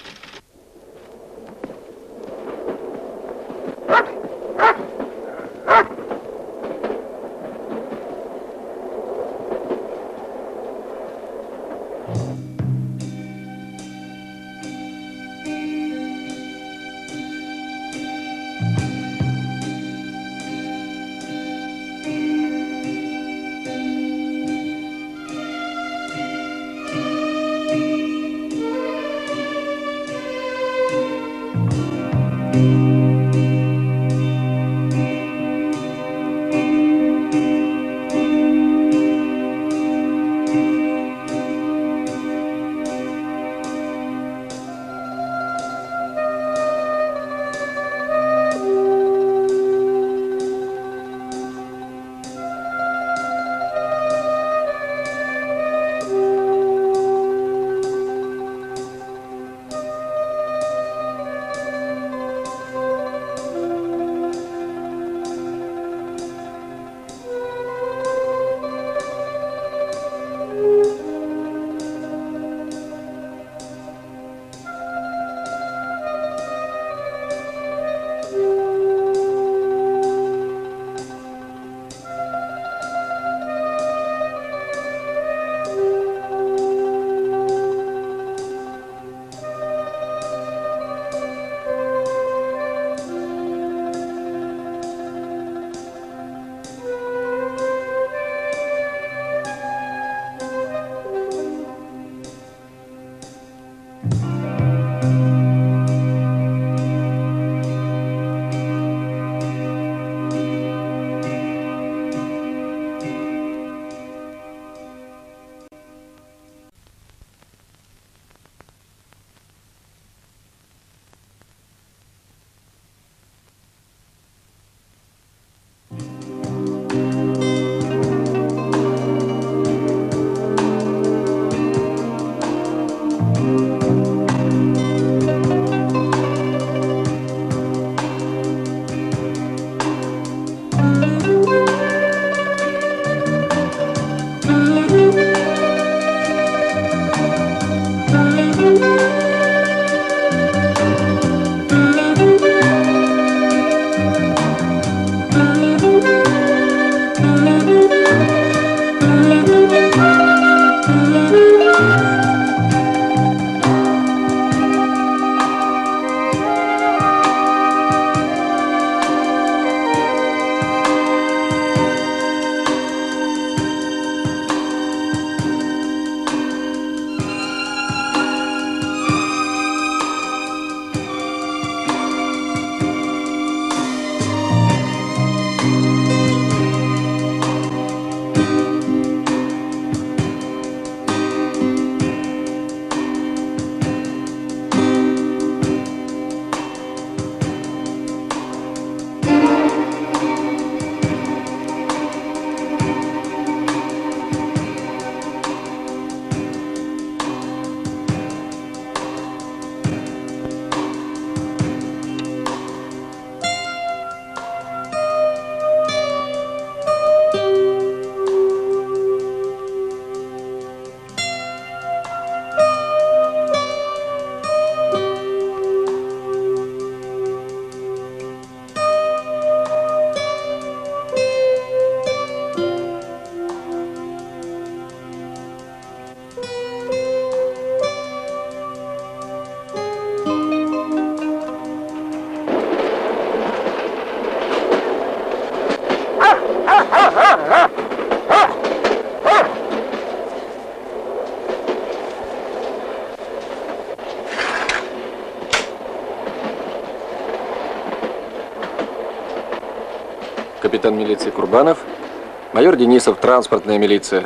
Капитан милиции Курбанов, майор Денисов, транспортная милиция.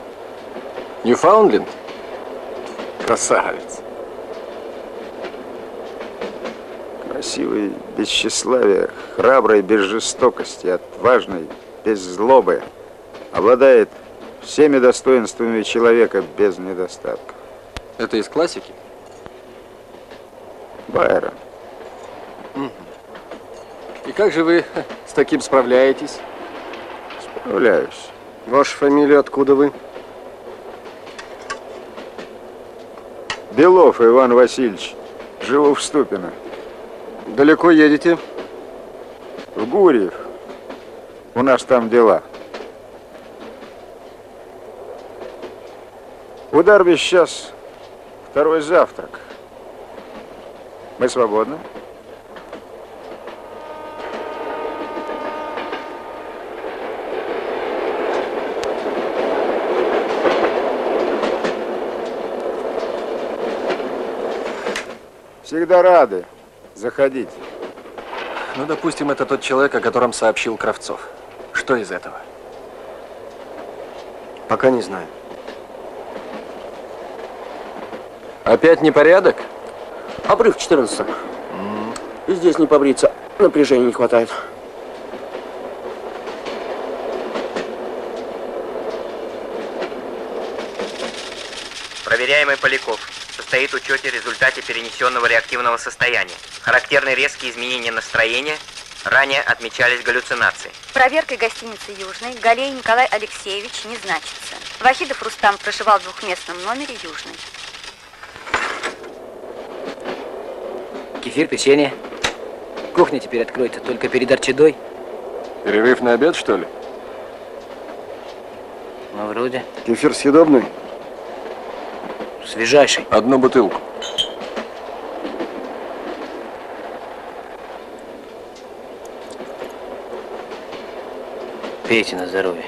Ньюфаундленд? Красавец. Красивый без тщеславия, храбрый без жестокости, отважный без злобы. Обладает всеми достоинствами человека без недостатков. Это из классики? Байрон. Угу. И как же вы с таким справляетесь? Справляюсь. Ваша фамилия, откуда вы? Белов Иван Васильевич. Живу в Ступино. Далеко едете? В Гурьев. У нас там дела. Удар без час. Второй завтрак. Мы свободны? Всегда рады. Заходите. Ну, допустим, это тот человек, о котором сообщил Кравцов. Что из этого? Пока не знаю. Опять непорядок? Обрыв четырнадцатого. Mm. И здесь не побриться. Напряжения не хватает. Проверяемый Поляков. Состоит в учете в результате перенесенного реактивного состояния. Характерны резкие изменения настроения. Ранее отмечались галлюцинации. Проверкой гостиницы «Южный» Галей Николай Алексеевич не значится. Вахидов Рустам проживал в двухместном номере «Южный». Кефир, печенье. Кухня теперь откроется только перед Арчедой. Перерыв на обед, что ли? Ну, вроде. Кефир съедобный? Свежайший. Одну бутылку. Пейте на здоровье.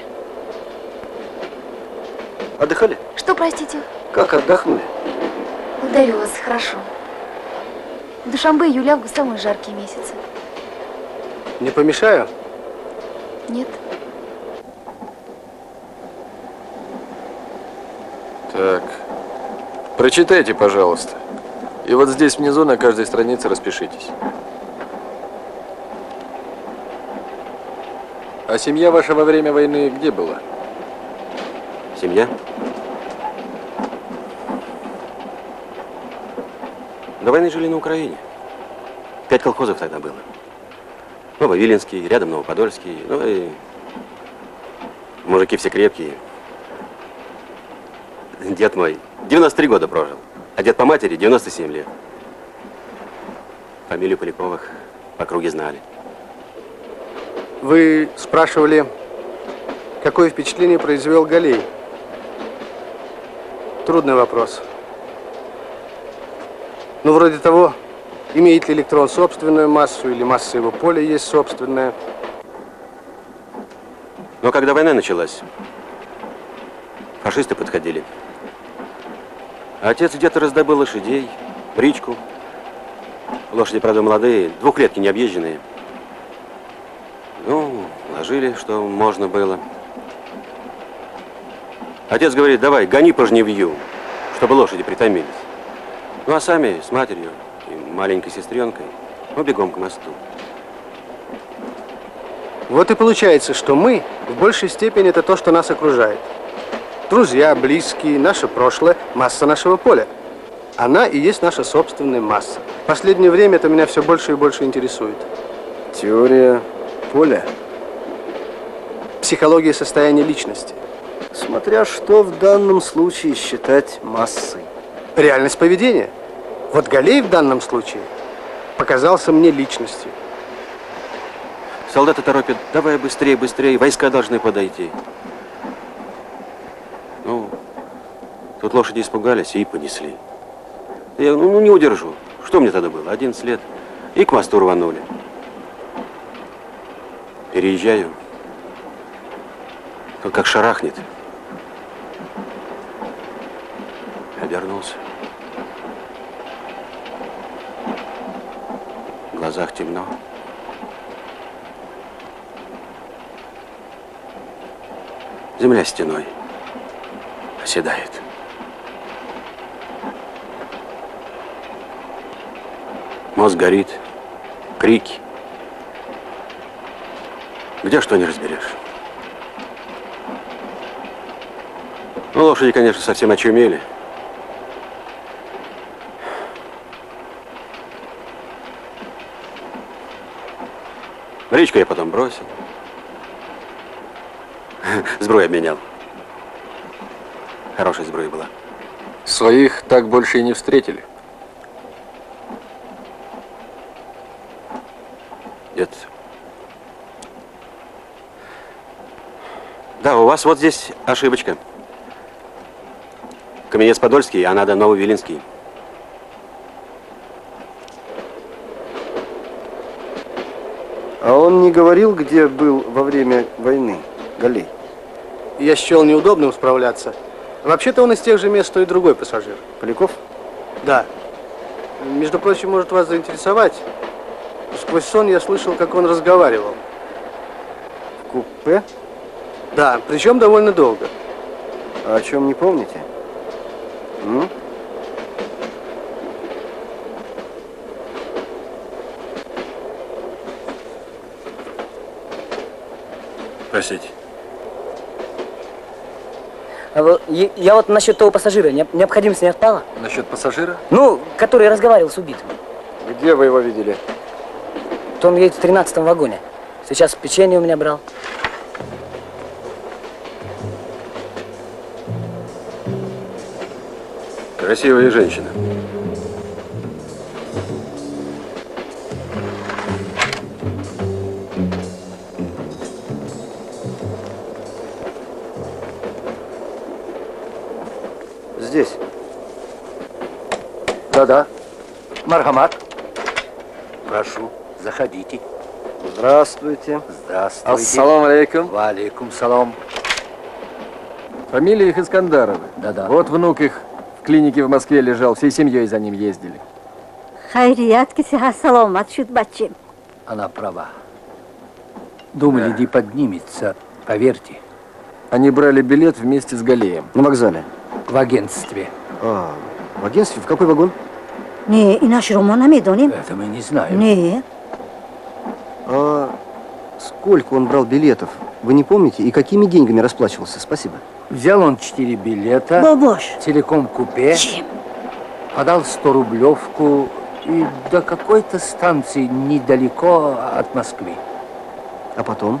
Отдыхали? Что, простите? Как отдохнули? Благодарю вас, хорошо. Душанбе, июль, август – самые жаркие месяцы. Не помешаю? Нет. Так. Прочитайте, пожалуйста. И вот здесь внизу на каждой странице распишитесь. А семья ваша во время войны где была? Семья? До войны жили на Украине. Пять колхозов тогда было. Нововиленский, рядом Новоподольский. Ну и мужики все крепкие. Дед мой девяносто три года прожил, а дед по матери девяносто семь лет. Фамилию Поляковых по округе знали. Вы спрашивали, какое впечатление произвел Галей? Трудный вопрос. Ну, вроде того, имеет ли электрон собственную массу, или масса его поля есть собственная. Но когда война началась, фашисты подходили. А отец где-то раздобыл лошадей, бричку. Лошади, правда, молодые, двухлетки необъезженные. Ну, ложили, что можно было. Отец говорит, давай, гони по жневью, чтобы лошади притомились. Ну, а сами с матерью и маленькой сестренкой, ну, бегом к мосту. Вот и получается, что мы в большей степени это то, что нас окружает. Друзья, близкие, наше прошлое, масса нашего поля. Она и есть наша собственная масса. В последнее время это меня все больше и больше интересует. Теория поля? Психология состояния личности. Смотря что в данном случае считать массой. Реальность поведения. Вот Галей в данном случае показался мне личностью. Солдаты торопят, давай быстрее, быстрее, войска должны подойти. Ну, тут лошади испугались и понесли. Я, ну, ну, не удержу. Что мне тогда было? одиннадцать лет. И к мосту рванули. Переезжаю. Тут как шарахнет. Обернулся. В глазах темно. Земля стеной оседает. Мост горит, крики. Где что не разберешь. Ну, лошади, конечно, совсем очумели. Речку я потом бросил. Сбрую обменял. Хорошая сбруя была. Своих так больше и не встретили. Нет. Да, у вас вот здесь ошибочка. Каменец-Подольский, а надо Нововилинский. А он не говорил, где был во время войны, Галей? Я счел неудобным справляться. Вообще-то он из тех же мест, что и другой пассажир. Поляков? Да. Между прочим, может вас заинтересовать. Сквозь сон я слышал, как он разговаривал. В купе? Да, причем довольно долго. А о чем не помните? М? Простите. А вот, я, я вот насчет того пассажира, не- необходимость не отпала? Насчет пассажира? Ну, который разговаривал с убитым. Где вы его видели? То он едет в тринадцатом вагоне. Сейчас печенье у меня брал. Красивая женщина. Здесь. Да-да. Мархамат. Прошу, заходите. Здравствуйте. Здравствуйте. Ассаламу алейкум. Ва алейкум салам. Фамилия их Искандаровы. Да-да. Вот внук их в клинике в Москве лежал, всей семьей за ним ездили. Хайрият кисиха саламат шут бачим. Она права. Думали, не поднимется, поверьте. Они брали билет вместе с Галеем. На вокзале? В агентстве. А, в агентстве? В какой вагон? Не, иначе Романа Медоним. Это мы не знаем. Не. А сколько он брал билетов? Вы не помните? И какими деньгами расплачивался? Спасибо. Взял он четыре билета, Бабош. целиком купе, Чем? подал сто рублевку и до какой-то станции недалеко от Москвы. А потом?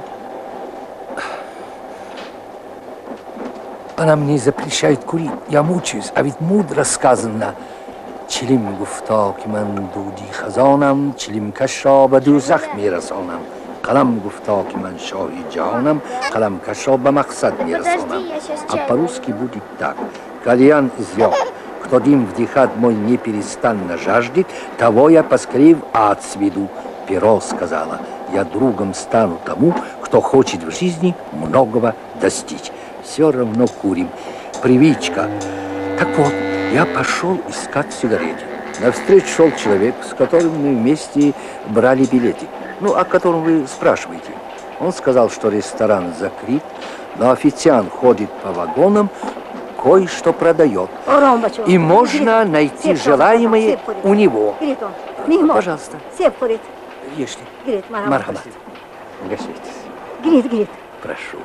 Она мне запрещает курить. Я мучаюсь, а ведь мудро сказано. Чилим гуфтаки ман дуди хазанам, чилим кашаба дузах мирасанам. Калам гуфтаки ман шахи джанам, калам кашаба махсад мирасанам. А по-русски будет так. Кальян изрек. Кто дым вдыхать мой неперестанно жаждет, того я поскорее в ад сведу. Перо сказала, я другом стану тому, кто хочет в жизни многого достичь. Все равно курим. Привычка. Так вот, я пошел искать сигареты. Навстречу шел человек, с которым мы вместе брали билеты. Ну, о котором вы спрашиваете. Он сказал, что ресторан закрыт, но официант ходит по вагонам, кое-что продает. И можно найти желаемое у него. Пожалуйста. Сеп курит. Ешьте. Грит, Мархамат. Угощайтесь. Грит, грит. Прошу.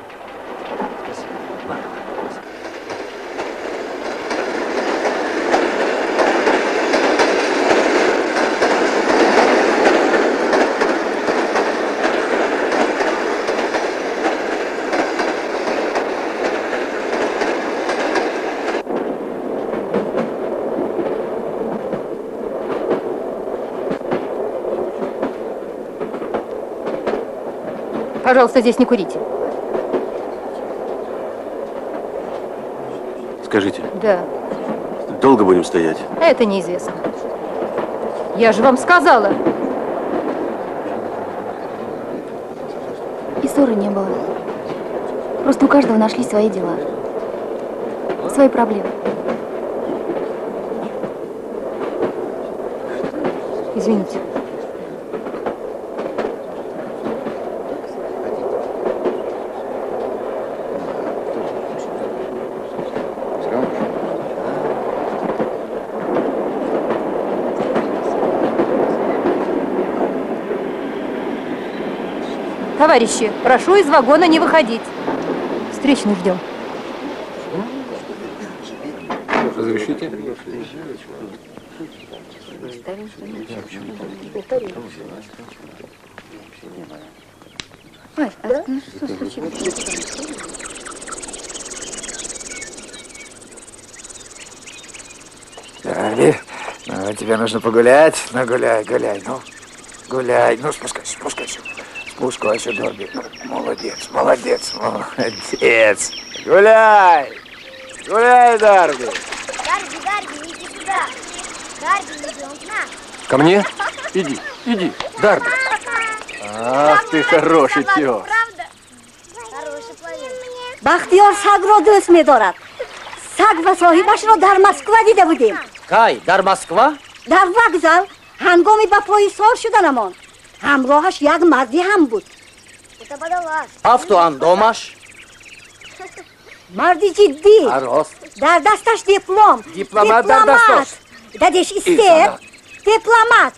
Пожалуйста, здесь не курите. Скажите, Да, долго будем стоять? это неизвестно. Я же вам сказала. И ссоры не было. Просто у каждого нашли свои дела. Свои проблемы. Извините. Товарищи, прошу из вагона не выходить. Встречных ждем. Разрешите? Ой, а ну, что случилось? Дарби, ну, тебе нужно погулять. Ну, гуляй, гуляй, ну. Гуляй. Ну, спускайся, спускайся. Спускайся, Дарби. Ну, молодец, молодец, молодец. Гуляй. Гуляй, Дарби. Дарби, Дарби, иди сюда. Дарби, иди, он к нам. Ко мне? Иди, иди, Дарби. Ах, ты хороший пес. Хороший пловец. бахтиёр сагро дӯст медорад. Саг ва соҳибашро дар Москва дида будем. Кай, дар Москва? Дар вокзал ҳангоми ба поисор шуданамон. ҳамроҳаш як марди ҳам буд. Это водолаз. Автоандомаш? марди ҷиддӣ. Раст. дар дасташ диплом. Дипломат дар дасташ. дадеш истеб. Дипломат.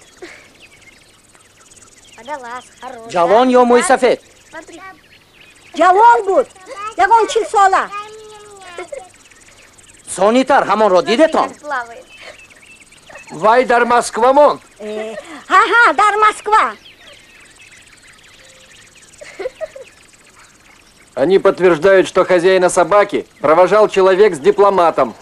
Водолаз, хороший. Ҷавон ё мӯйсафед? Смотри. ҷавон буд. ягон чил сола. Сонитар ҳамонро дидетон? Плавает. Вай дар Москва мон? Ха-ха, дар Москва. Они подтверждают, что хозяина собаки провожал человек с дипломатом.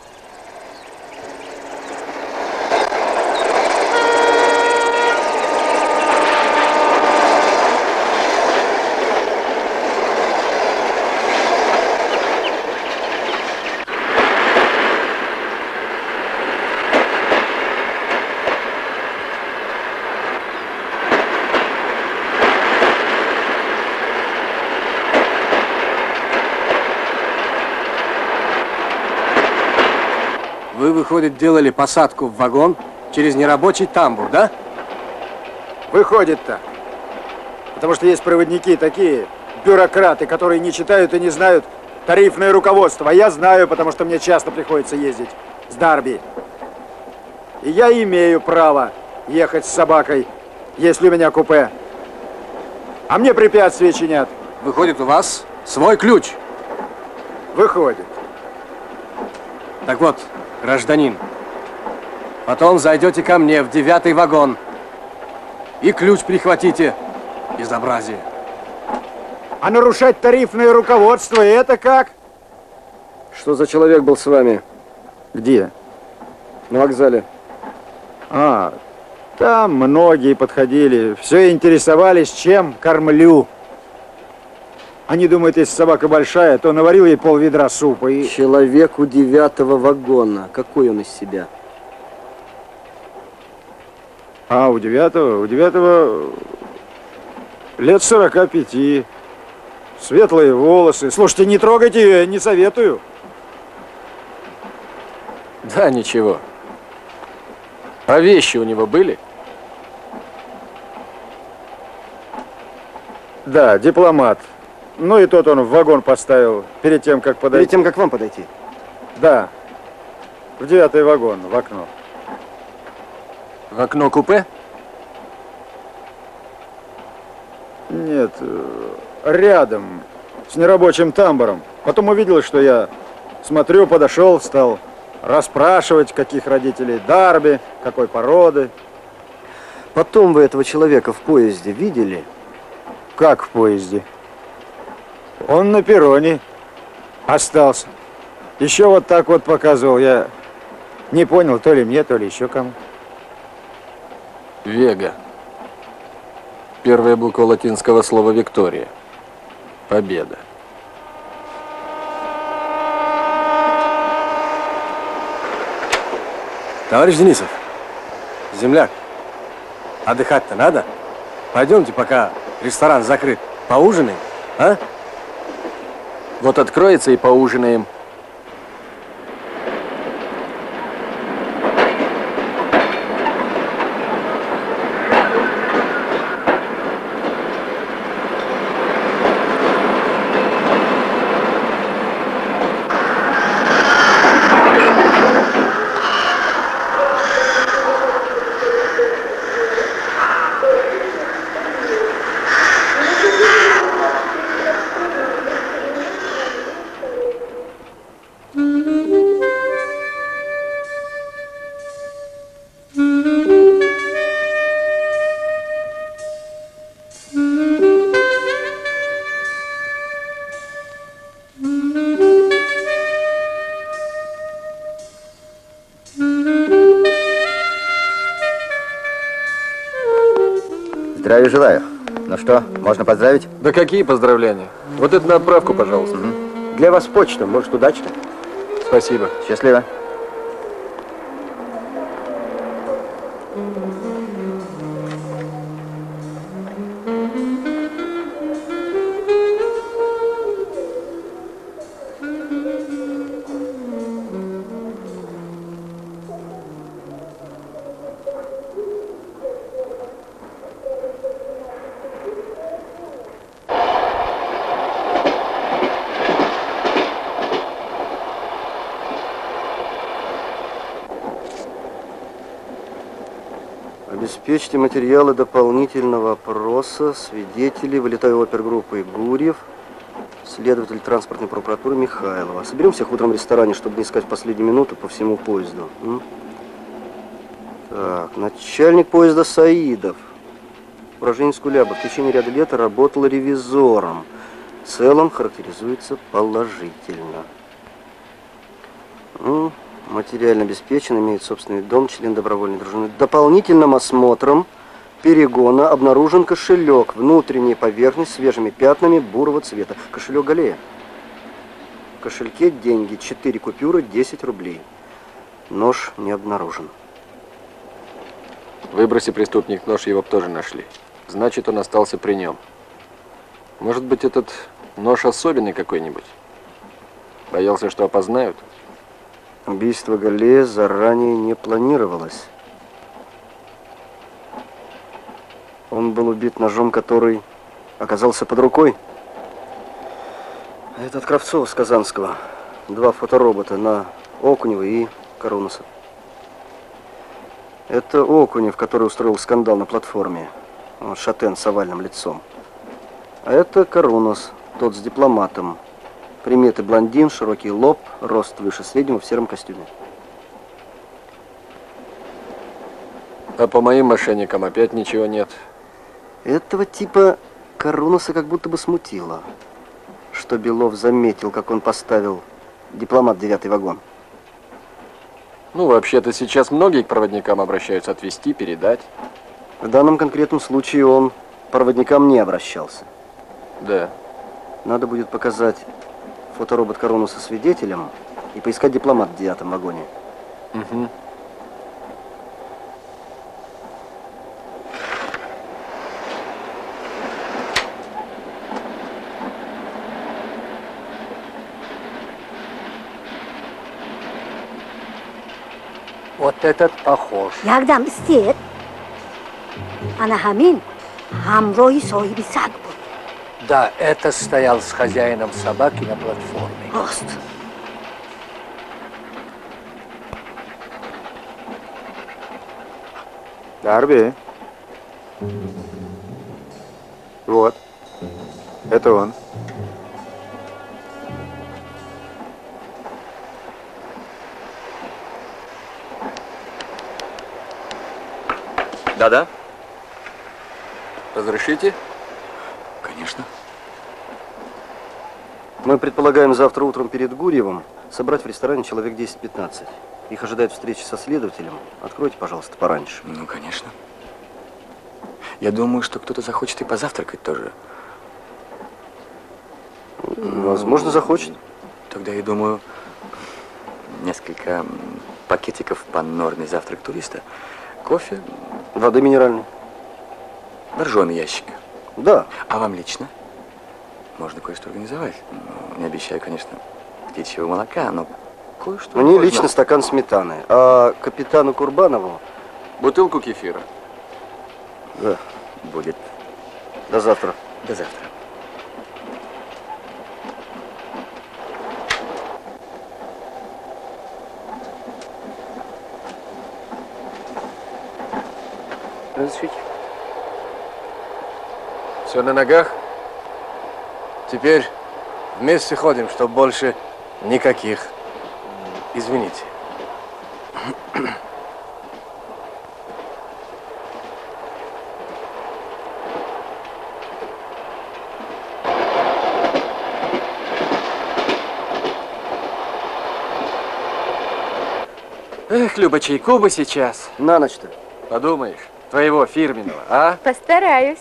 Вы, выходит, делали посадку в вагон через нерабочий тамбур, да? Выходит так. Потому что есть проводники такие, бюрократы, которые не читают и не знают тарифное руководство. А я знаю, потому что мне часто приходится ездить с Дарби. И я имею право ехать с собакой, если у меня купе. А мне препятствия чинят. Выходит, у вас свой ключ? Выходит. Так вот, гражданин, потом зайдете ко мне в девятый вагон и ключ прихватите. Безобразие. А нарушать тарифное руководство, это как? Что за человек был с вами? Где? На вокзале. А, там многие подходили, все интересовались, чем кормлю. Они думают, если собака большая, то наварил ей пол-ведра супа и... Человек у девятого вагона. Какой он из себя? А, у девятого? У девятого лет сорока пяти. Светлые волосы. Слушайте, не трогайте ее, не советую. Да, ничего. А вещи у него были? Да, дипломат. Ну и тот он в вагон поставил перед тем, как подойти. Перед тем, как вам подойти? Да. В девятый вагон, в окно. В окно купе? Нет, рядом, с нерабочим тамбуром. Потом увидел, что я смотрю, подошел, стал расспрашивать, каких родителей Дарби, какой породы. Потом вы этого человека в поезде видели? Как в поезде? Он на перроне остался. Еще вот так вот показывал. Я не понял, то ли мне, то ли еще кому. Вега. Первая буква латинского слова Виктория. Победа. Товарищ Денисов, земляк, отдыхать-то надо? Пойдемте, пока ресторан закрыт, поужинаем, а? Вот откроется и поужинаем. Здравия желаю. Ну что, можно поздравить? Да какие поздравления? Вот это на отправку, пожалуйста. Угу. Для вас почта, может, удачно. Спасибо. Счастливо. Обеспечьте материалы дополнительного опроса свидетелей вылетаю опергруппы Гурьев, следователь транспортной прокуратуры Михайлова. Соберемся утром в ресторане, чтобы не искать в последнюю минуту по всему поезду. М? Так, начальник поезда Саидов, уроженец Кулябы, в течение ряда лет работал ревизором. В целом характеризуется положительно. Ну, материально обеспечен, имеет собственный дом, член добровольной дружины. Дополнительным осмотром перегона обнаружен кошелек, внутренняя поверхность с свежими пятнами бурого цвета. Кошелек Галея. В кошельке деньги, четыре купюры, десять рублей. Нож не обнаружен. В выбросе преступник нож, его бы тоже нашли. Значит, он остался при нем. Может быть, этот нож особенный какой-нибудь? Боялся, что опознают? Убийство Галея заранее не планировалось. Он был убит ножом, который оказался под рукой. Этот Кравцов с Казанского. Два фоторобота на Окунева и Карунаса. Это Окунев, который устроил скандал на платформе. Вот, шатен с овальным лицом. А это Карунас, тот с дипломатом. Приметы: блондин, широкий лоб, рост выше среднего, в сером костюме. А по моим мошенникам опять ничего нет. Этого типа Карунаса как будто бы смутило, что Белов заметил, как он поставил дипломат в девятый вагон. Ну, вообще-то сейчас многие к проводникам обращаются отвезти, передать. В данном конкретном случае он к проводникам не обращался. Да. Надо будет показать фоторобот Карунаса свидетелем и поискать дипломат в девятом вагоне. Угу. Вот этот похож. Ягдам истет. Она хамин, хамрои соиби саг был. Да, это стоял с хозяином собаки на платформе. Рост. Дарби. Вот. Это он. Да-да. Разрешите? Конечно. Мы предполагаем завтра утром перед Гурьевым собрать в ресторане человек десять-пятнадцать. Их ожидает встреча со следователем. Откройте, пожалуйста, пораньше. Ну, конечно. Я думаю, что кто-то захочет и позавтракать тоже. Возможно, захочет. Тогда, я думаю, несколько пакетиков по норме завтрак туриста. Кофе. Воды минеральной. Боржоми ящик. Да. А вам лично? Можно кое-что организовать. Ну, не обещаю, конечно, птичьего молока, но кое-что. Мне можно. лично стакан сметаны, а капитану Курбанову бутылку кефира. Да. Будет. До завтра. До завтра. Разрешите? Все на ногах? Теперь вместе ходим, чтобы больше никаких. Извините. Эх, Люба, чайку бы сейчас. На ночь-то. Подумаешь, Твоего фирменного, а? Постараюсь.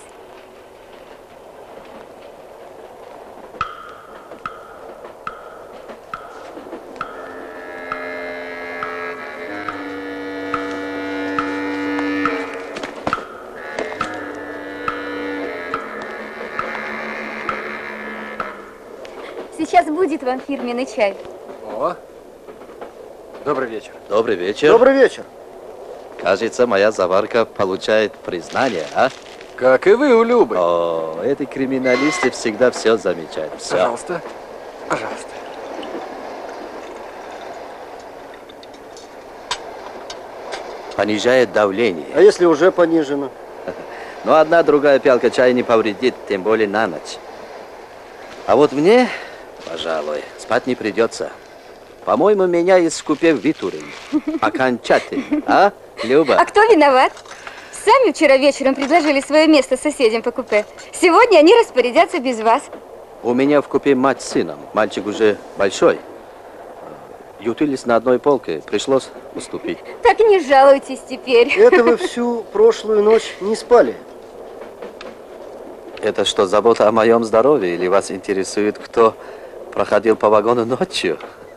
Сейчас будет вам фирменный чай. О, добрый вечер. Добрый вечер. Добрый вечер. Кажется, моя заварка получает признание, а? Как и вы у Любы. О, эти криминалисты всегда все замечают. Все. Пожалуйста, пожалуйста. Понижает давление. А если уже понижено? Но одна другая пялка чая не повредит, тем более на ночь. А вот мне, пожалуй, спать не придется. По-моему, меня из купе вытурили. Окончательно. А, Люба? А кто виноват? Сами вчера вечером предложили свое место соседям по купе. Сегодня они распорядятся без вас. У меня в купе мать с сыном. Мальчик уже большой. Ютились на одной полке. Пришлось уступить. Так не жалуйтесь теперь. Это вы всю прошлую ночь не спали? Это что, забота о моем здоровье? Или вас интересует, кто проходил по вагону ночью?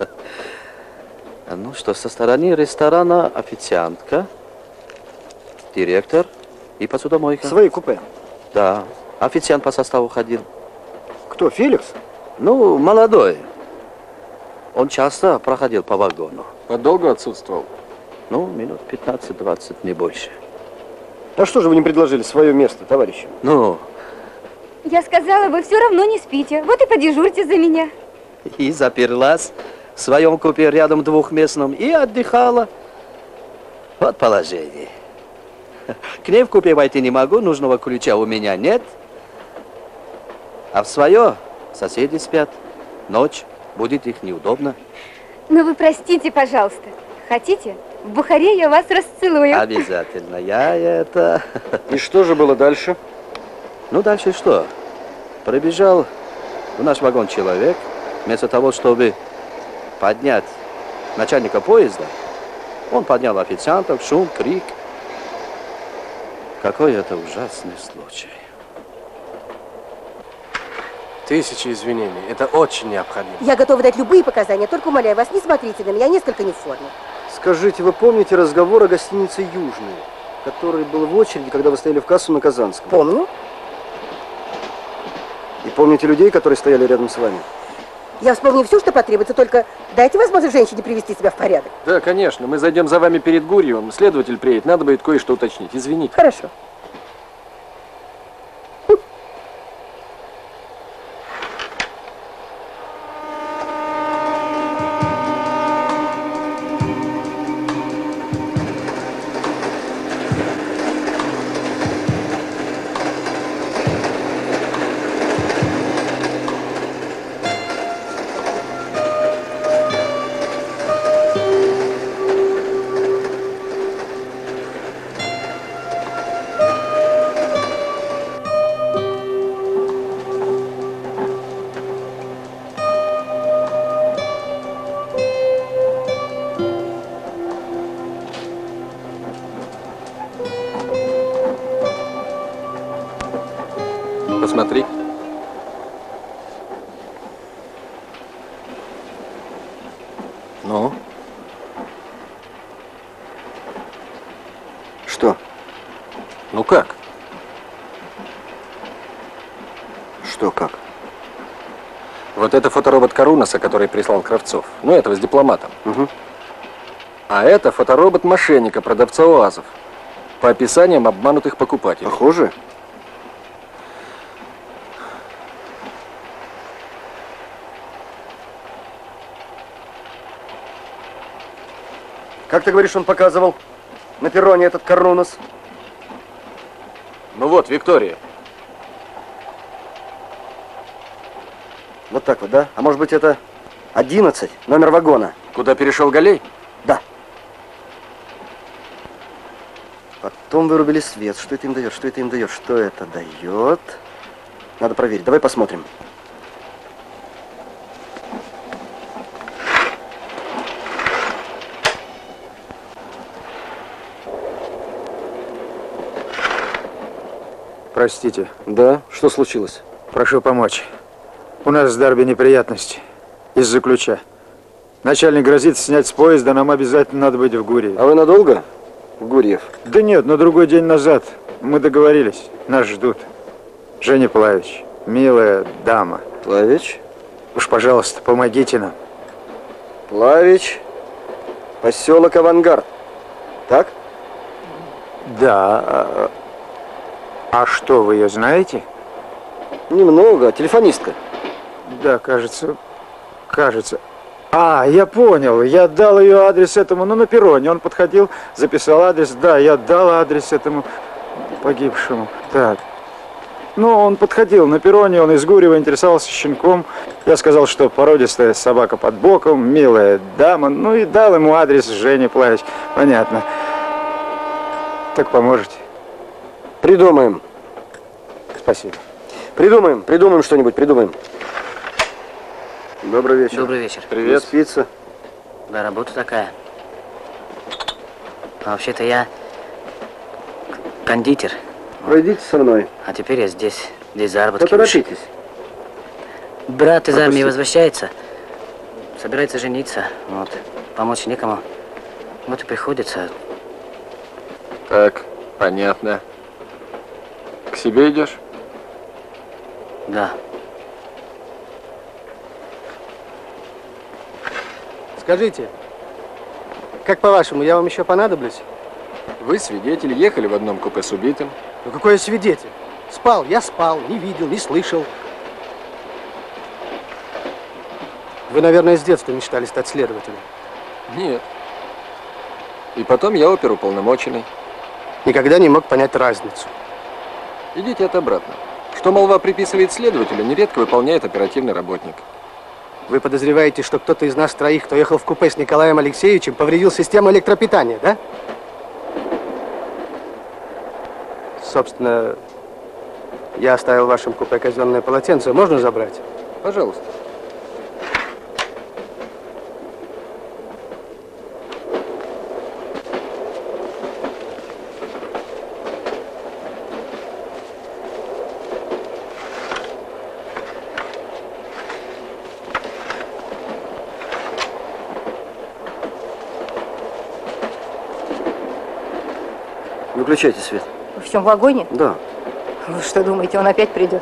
Ну что, со стороны ресторана официантка, директор и посудомойка. Свои купе? Да. Официант по составу ходил. Кто, Феликс? Ну, молодой. Он часто проходил по вагону. Подолгу отсутствовал? Ну, минут пятнадцать-двадцать, не больше. А что же вы не предложили свое место, товарищу? Ну, Я сказала, вы все равно не спите. Вот и подежурьте за меня. и заперлась в своем купе рядом двухместном и отдыхала. Вот положение. К ней в купе войти не могу, нужного ключа у меня нет. А в свое соседи спят. Ночь, будет их неудобно. Но вы простите, пожалуйста. Хотите? В Бухаре я вас расцелую. Обязательно. Я это... И что же было дальше? Ну, дальше что? Пробежал в наш вагон человек. Вместо того, чтобы поднять начальника поезда, он поднял официантов, шум, крик. Какой это ужасный случай. Тысячи извинений. Это очень необходимо. Я готова дать любые показания, только умоляю вас, не смотрите на меня, несколько не в форме. Скажите, вы помните разговор о гостинице «Южный», который был в очереди, когда вы стояли в кассу на Казанском? Помню. И помните людей, которые стояли рядом с вами? Я вспомню все, что потребуется, только дайте возможность женщине привести себя в порядок. Да, конечно. Мы зайдем за вами перед Гурьевым. Следователь приедет. Надо будет кое-что уточнить. Извините. Хорошо. Посмотри. Ну? Что? Ну как? Что как? Вот это фоторобот Карунаса, который прислал Кравцов. Ну, этого с дипломатом. Угу. А это фоторобот мошенника, продавца УАЗов. По описаниям обманутых покупателей. Похоже? Как ты говоришь, он показывал на перроне этот Карунас? Ну вот, Виктория. Вот так вот, да? А может быть, это одиннадцать, номер вагона? Куда перешел Галей? Да. Потом вырубили свет. Что это им дает? Что это им дает? Что это дает? Надо проверить. Давай посмотрим. Простите. Да? Что случилось? Прошу помочь. У нас с Дарби неприятности. Из-за ключа. Начальник грозит снять с поезда, нам обязательно надо быть в Гурьеве. А вы надолго? В Гурьев? Да нет, на другой день назад. Мы договорились. Нас ждут. Женя Плавич, милая дама. Плавич? Уж, пожалуйста, помогите нам. Плавич, поселок Авангард. Так? Да. А, а что, вы ее знаете? Немного. Телефонистка. Да, кажется, кажется. А, я понял. Я дал ее адрес этому, ну, на перроне. Он подходил, записал адрес. Да, я дал адрес этому погибшему. Так. Ну, он подходил на перроне, он из Гурьева, интересовался щенком. Я сказал, что породистая собака под боком, милая дама. Ну, и дал ему адрес Жени Плавич. Понятно. Так поможете? Придумаем. Спасибо. Придумаем, придумаем что-нибудь, придумаем. Добрый вечер. Добрый вечер. Привет. Не спится? Да, работа такая. А вообще-то я кондитер. Пройдите со мной. А теперь я здесь, здесь заработки. Поторопитесь. Брат из армии Пропустите. возвращается, собирается жениться, вот, помочь некому. Вот и приходится. Так, понятно. К себе идешь? Да. Скажите, как по-вашему, я вам еще понадоблюсь? Вы свидетель, ехали в одном купе с убитым. Ну какой я свидетель? Спал, я спал, не видел, не слышал. Вы, наверное, с детства мечтали стать следователем. Нет. И потом я оперуполномоченный. Никогда не мог понять разницу. Идите это обратно. Что молва приписывает следователю, нередко выполняет оперативный работник. Вы подозреваете, что кто-то из нас троих, кто ехал в купе с Николаем Алексеевичем, повредил систему электропитания, да? Собственно, я оставил в вашем купе казенное полотенце. Можно забрать? Пожалуйста. Выключайте свет. В чем, в вагоне? Да. Вы что думаете, он опять придет?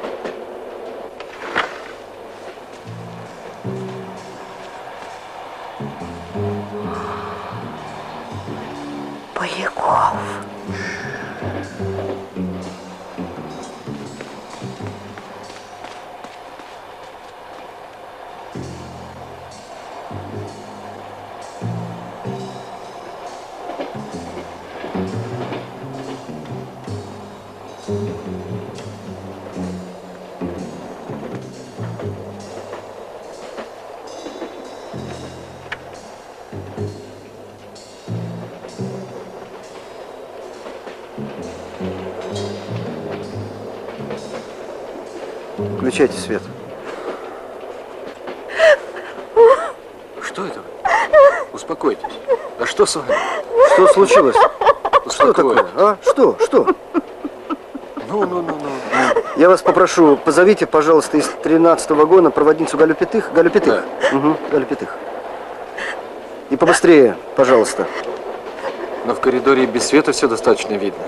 Поляков. Включайте свет. Что это? Успокойтесь. Да что с вами? Что случилось? Что Успокойтесь. такое? А? Что? Что? Ну, ну, ну, ну. Я вас попрошу, позовите, пожалуйста, из тринадцатого вагона проводницу Галю Пятых. Галю Пятых. Да. Угу, Галю Пятых. И побыстрее, пожалуйста. Но в коридоре без света все достаточно видно.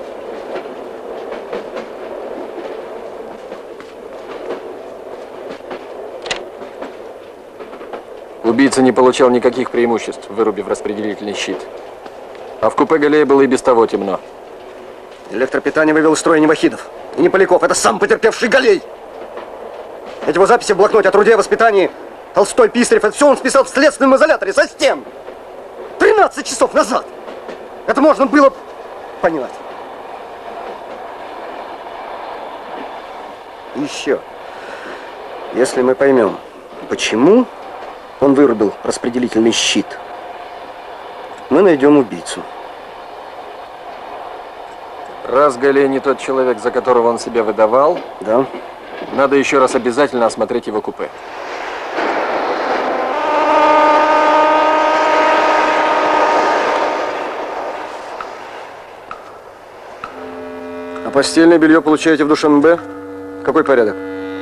Убийца не получал никаких преимуществ, вырубив распределительный щит. А в купе Галея было и без того темно. Электропитание вывел из строя не Вахидов и не Поляков. Это сам потерпевший Галей. Эти его записи в блокноте о труде и воспитании. Толстой, Писарев. Это все он списал в следственном изоляторе со стен. тринадцать часов назад. Это можно было понять. И еще. Если мы поймем, почему он вырубил распределительный щит, мы найдем убийцу. Раз Галей не тот человек, за которого он себя выдавал, да, надо еще раз обязательно осмотреть его купе. А постельное белье получаете в Душанбе? Какой порядок?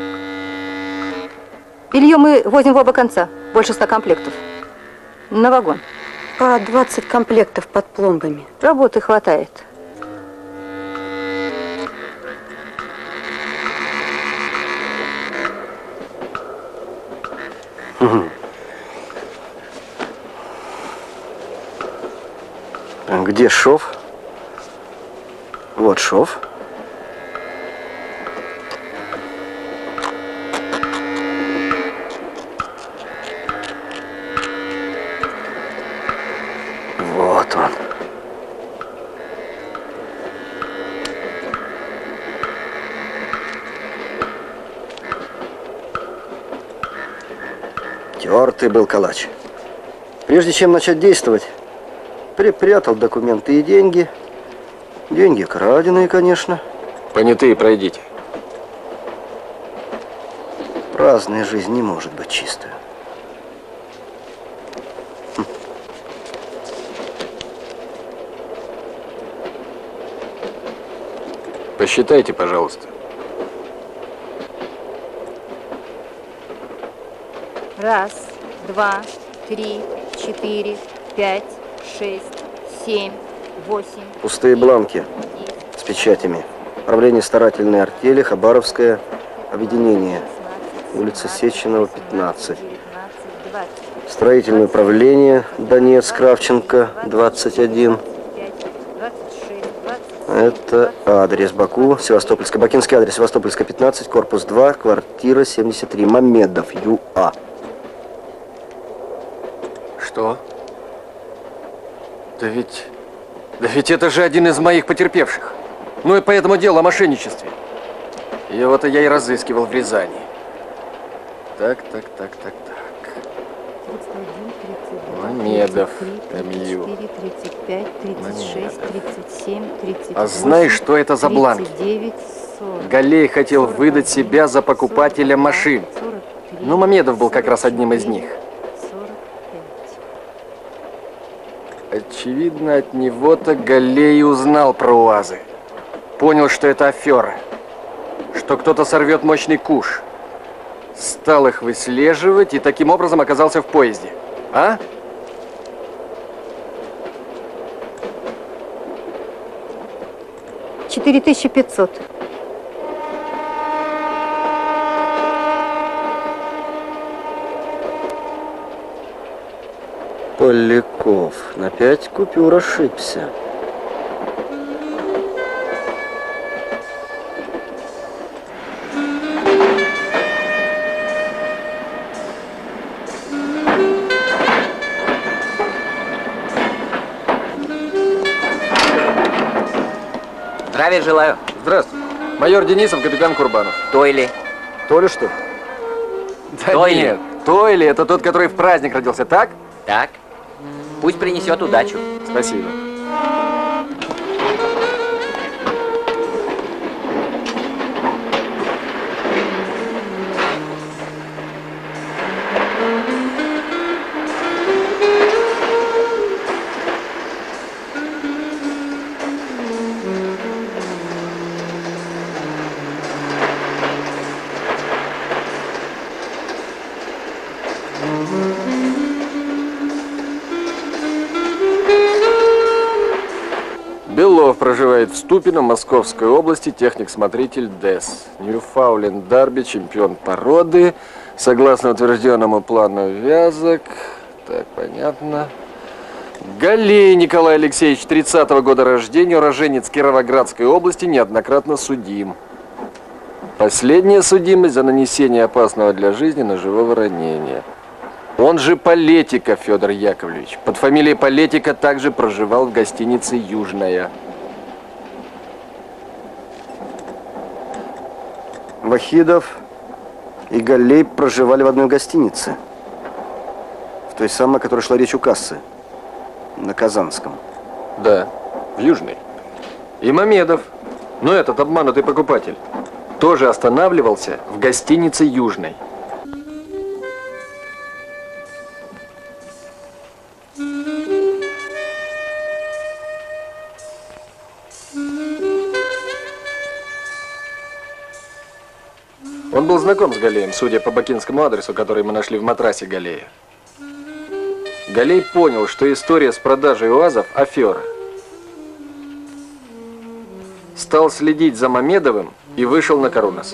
Белье мы возим в оба конца. Больше ста комплектов. На вагон. А двадцать комплектов под пломбами? Работы хватает. Угу. А где шов? Вот шов. Вот он. Тертый был калач. Прежде чем начать действовать, припрятал документы и деньги. Деньги краденые, конечно. Понятые пройдите. Праздная жизнь не может быть чистой. Посчитайте, пожалуйста. Раз, два, три, четыре, пять, шесть, семь, восемь. Пустые бланки с печатями. Правление старательной артели, Хабаровское объединение. Улица Сеченова, пятнадцать. Строительное управление, Донец, Кравченко, двадцать один. Это адрес Баку, Севастопольская. Бакинский адрес, Севастопольская, пятнадцать, корпус два, квартира семьдесят три. Мамедов, Ю А. Что? Да ведь... Да ведь это же один из моих потерпевших. Ну и по этому делу о мошенничестве. Его-то я и разыскивал в Рязани. Так, так, так, так, так. Мамедов, М Ю. А знаешь, что это за бланки? Галей хотел выдать себя за покупателя машин. Ну, Мамедов был как раз одним из них. Очевидно, от него-то Галей узнал про УАЗы. Понял, что это афера. Что кто-то сорвет мощный куш. Стал их выслеживать и таким образом оказался в поезде. А? четыре тысячи пятьсот. Поляков. На пять купюр ошибся. Здравия желаю. Здравствуй. Майор Денисов, капитан Курбанов. Тойли. Толя, что ли? Да Тойли. нет, Тойли это тот, который в праздник родился, так? Так. Пусть принесет удачу. Спасибо. Белов проживает в Ступино, Московской области, техник-смотритель ДЭС. Ньюфауленд Дарби, чемпион породы, согласно утвержденному плану вязок. Так, понятно. Галей Николай Алексеевич, тридцатого года рождения, уроженец Кировоградской области, неоднократно судим. Последняя судимость за нанесение опасного для жизни ножевого ранения. Он же Полетика Федор Яковлевич. Под фамилией Полетика также проживал в гостинице «Южная». Вахидов и Галей проживали в одной гостинице. В той самой, о которой шла речь у кассы. На Казанском. Да, в Южной. И Мамедов, но этот обманутый покупатель, тоже останавливался в гостинице «Южной». Он был знаком с Галеем, судя по бакинскому адресу, который мы нашли в матрасе Галея. Галей понял, что история с продажей УАЗов – афера. Стал следить за Мамедовым и вышел на Карунаса.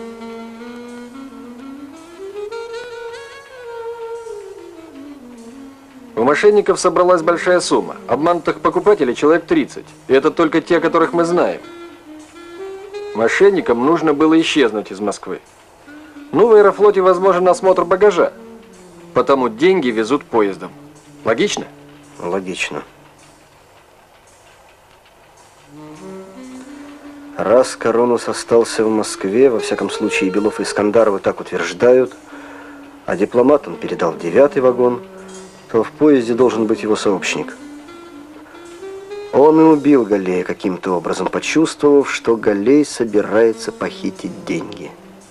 У мошенников собралась большая сумма. Обманутых покупателей человек тридцать. И это только те, которых мы знаем. Мошенникам нужно было исчезнуть из Москвы. Ну, в Аэрофлоте возможен осмотр багажа. Потому деньги везут поездом. Логично? Логично. Раз Карунас остался в Москве, во всяком случае Белов и Искандаровы так утверждают, а дипломат он передал в девятый вагон, то в поезде должен быть его сообщник. Он и убил Галея каким-то образом, почувствовав, что Галей собирается похитить деньги.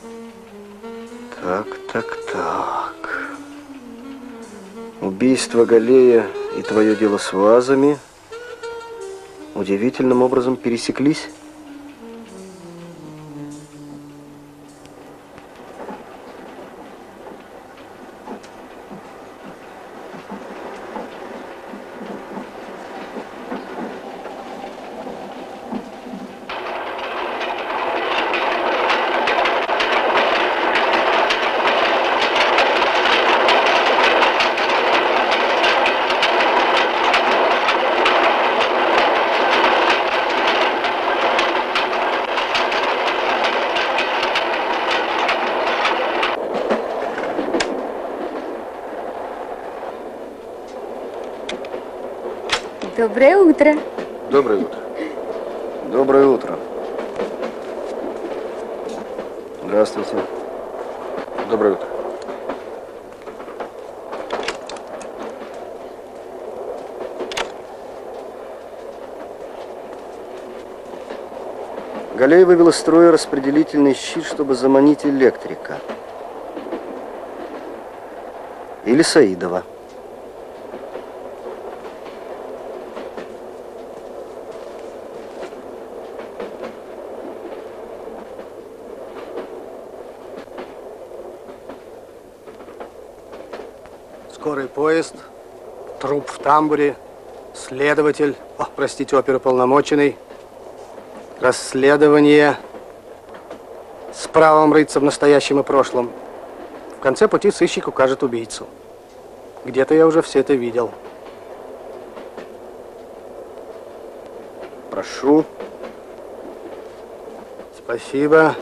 Так, так, так. Убийство Галея и твое дело с УАЗами удивительным образом пересеклись. Доброе утро. Доброе утро. Доброе утро. Здравствуйте. Доброе утро. Галей вывел из строя распределительный щит, чтобы заманить электрика. Или Саидова. Скорый поезд, труп в тамбуре, следователь, о, простите, оперуполномоченный, расследование с правом рыться в настоящем и прошлом. В конце пути сыщик укажет убийцу. Где-то я уже все это видел. Прошу. Спасибо.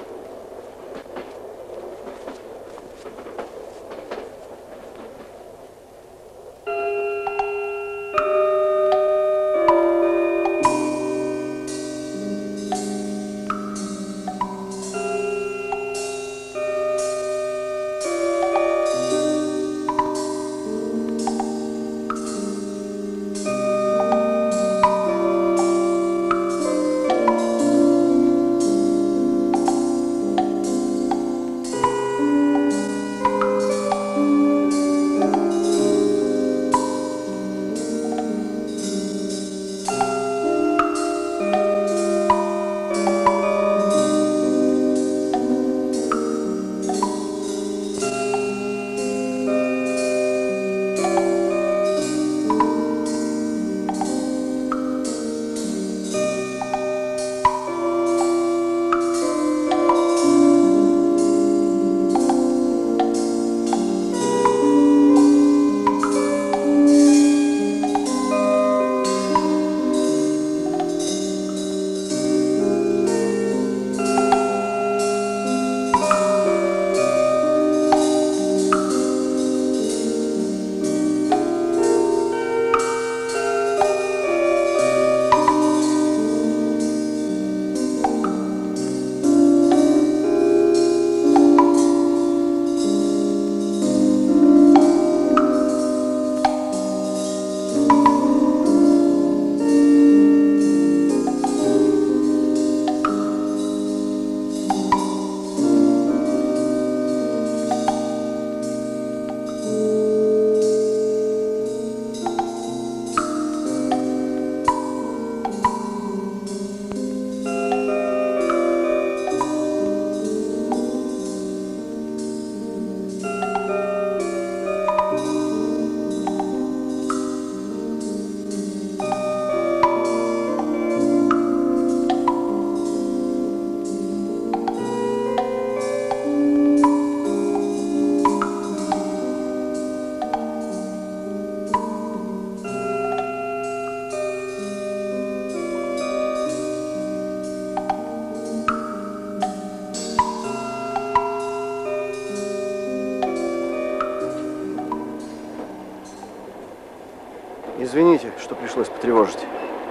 Извините, что пришлось потревожить.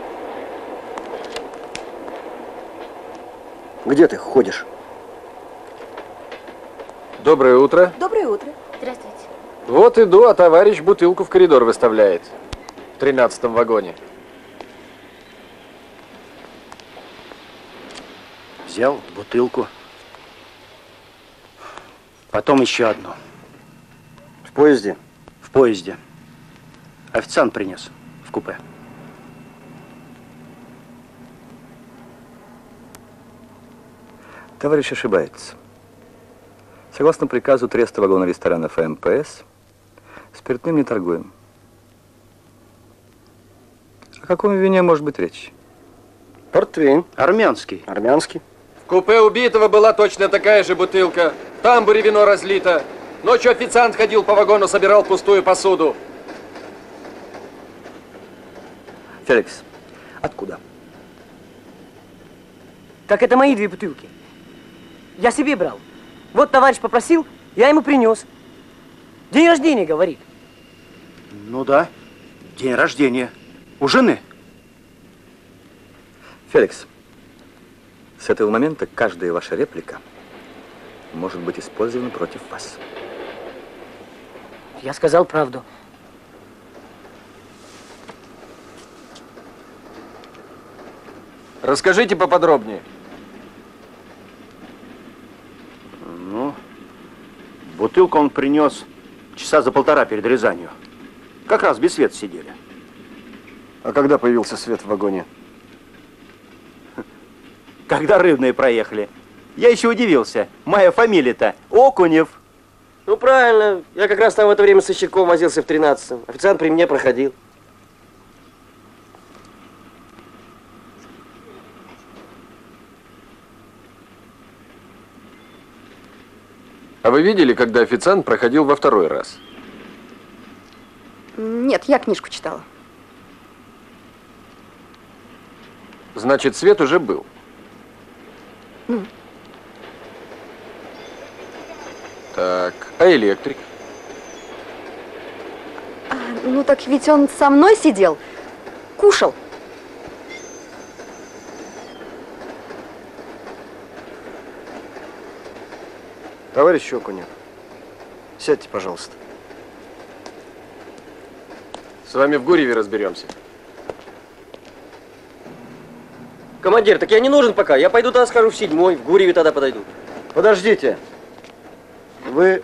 Где ты ходишь? Доброе утро. Доброе утро. Здравствуйте. Вот иду, а товарищ бутылку в коридор выставляет. В тринадцатом вагоне. Взял бутылку. Потом еще одну. В поезде? В поезде. Официант принес в купе. Товарищ ошибается. Согласно приказу треста вагона-ресторанов эм пэ эс, спиртным не торгуем. О каком вине может быть речь? Портвейн. Армянский. Армянский. В купе убитого была точно такая же бутылка. В тамбуре вино разлито. Ночью официант ходил по вагону, собирал пустую посуду. Феликс, откуда? Так это мои две бутылки. Я себе брал. Вот товарищ попросил, я ему принес. День рождения, говорит. Ну да, день рождения. У жены. Феликс, с этого момента каждая ваша реплика может быть использована против вас. Я сказал правду. Расскажите поподробнее. Ну, бутылку он принес часа за полтора перед Рязанью. Как раз без света сидели. А когда появился свет в вагоне? Когда рыбные проехали. Я еще удивился. Моя фамилия-то Окунев. Ну, правильно. Я как раз там в это время со щеком возился в тринадцатом. Официант при мне проходил. А вы видели, когда официант проходил во второй раз? Нет, я книжку читала. Значит, свет уже был. Mm. Так, а электрик? А, ну так ведь он со мной сидел, кушал. Товарищ Окунев, сядьте, пожалуйста. С вами в Гурьеве разберемся. Командир, так я не нужен пока. Я пойду тогда схожу в седьмой, в Гурьеве тогда подойду. Подождите. Вы...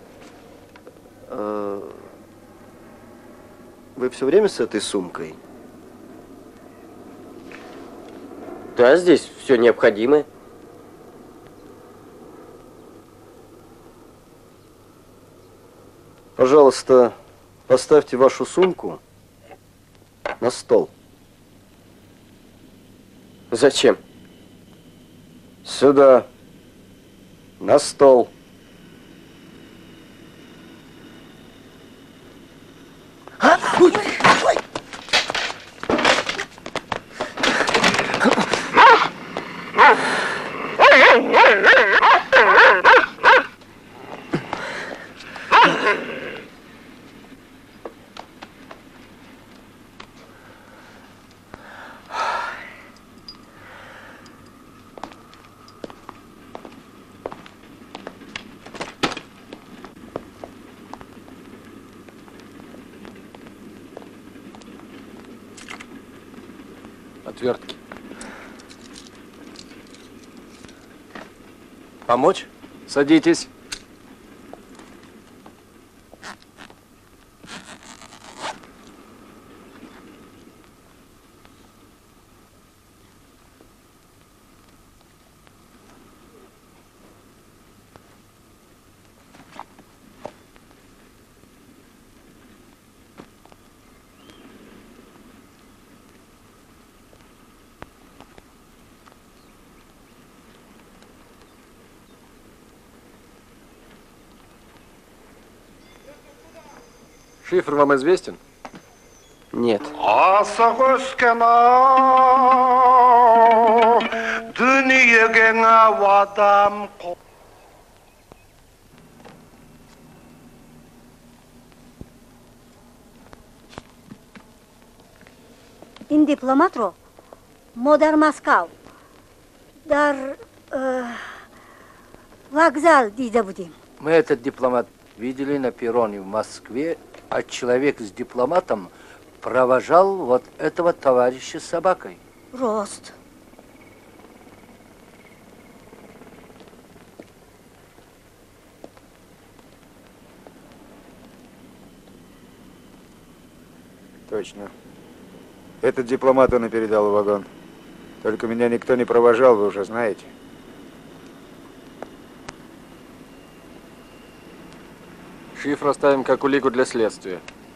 Э, вы все время с этой сумкой? Да, здесь все необходимое. Пожалуйста, поставьте вашу сумку на стол. Зачем? Сюда. На стол. А? Ой, ой. Отвертки. Помочь? Садитесь. Шифр вам известен? Нет. این دیپلمات رو ما در مسکو در вокзал دیده بودیم. Мы этот дипломат видели на перроне в Москве, а человек с дипломатом провожал вот этого товарища с собакой. راست. Точно. Этот дипломат он и передал в вагон. Только меня никто не провожал, вы уже знаете. Шифр оставим как улику для следствия.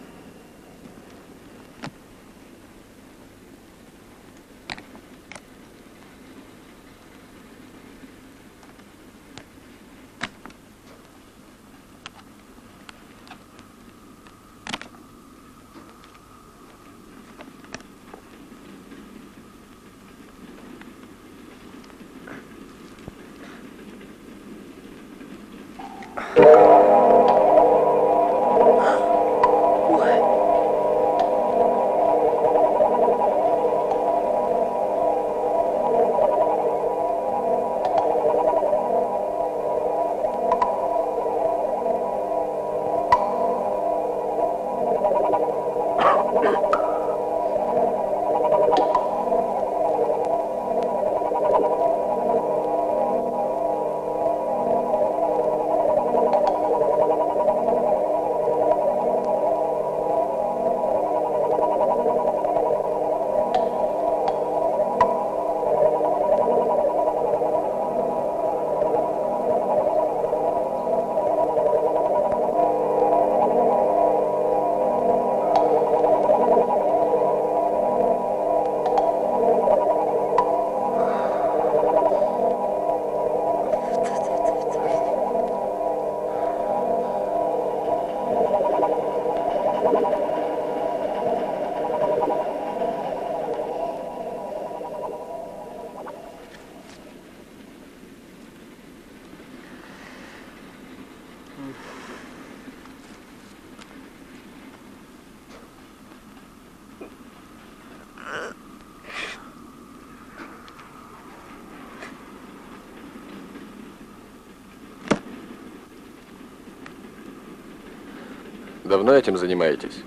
Давно этим занимаетесь?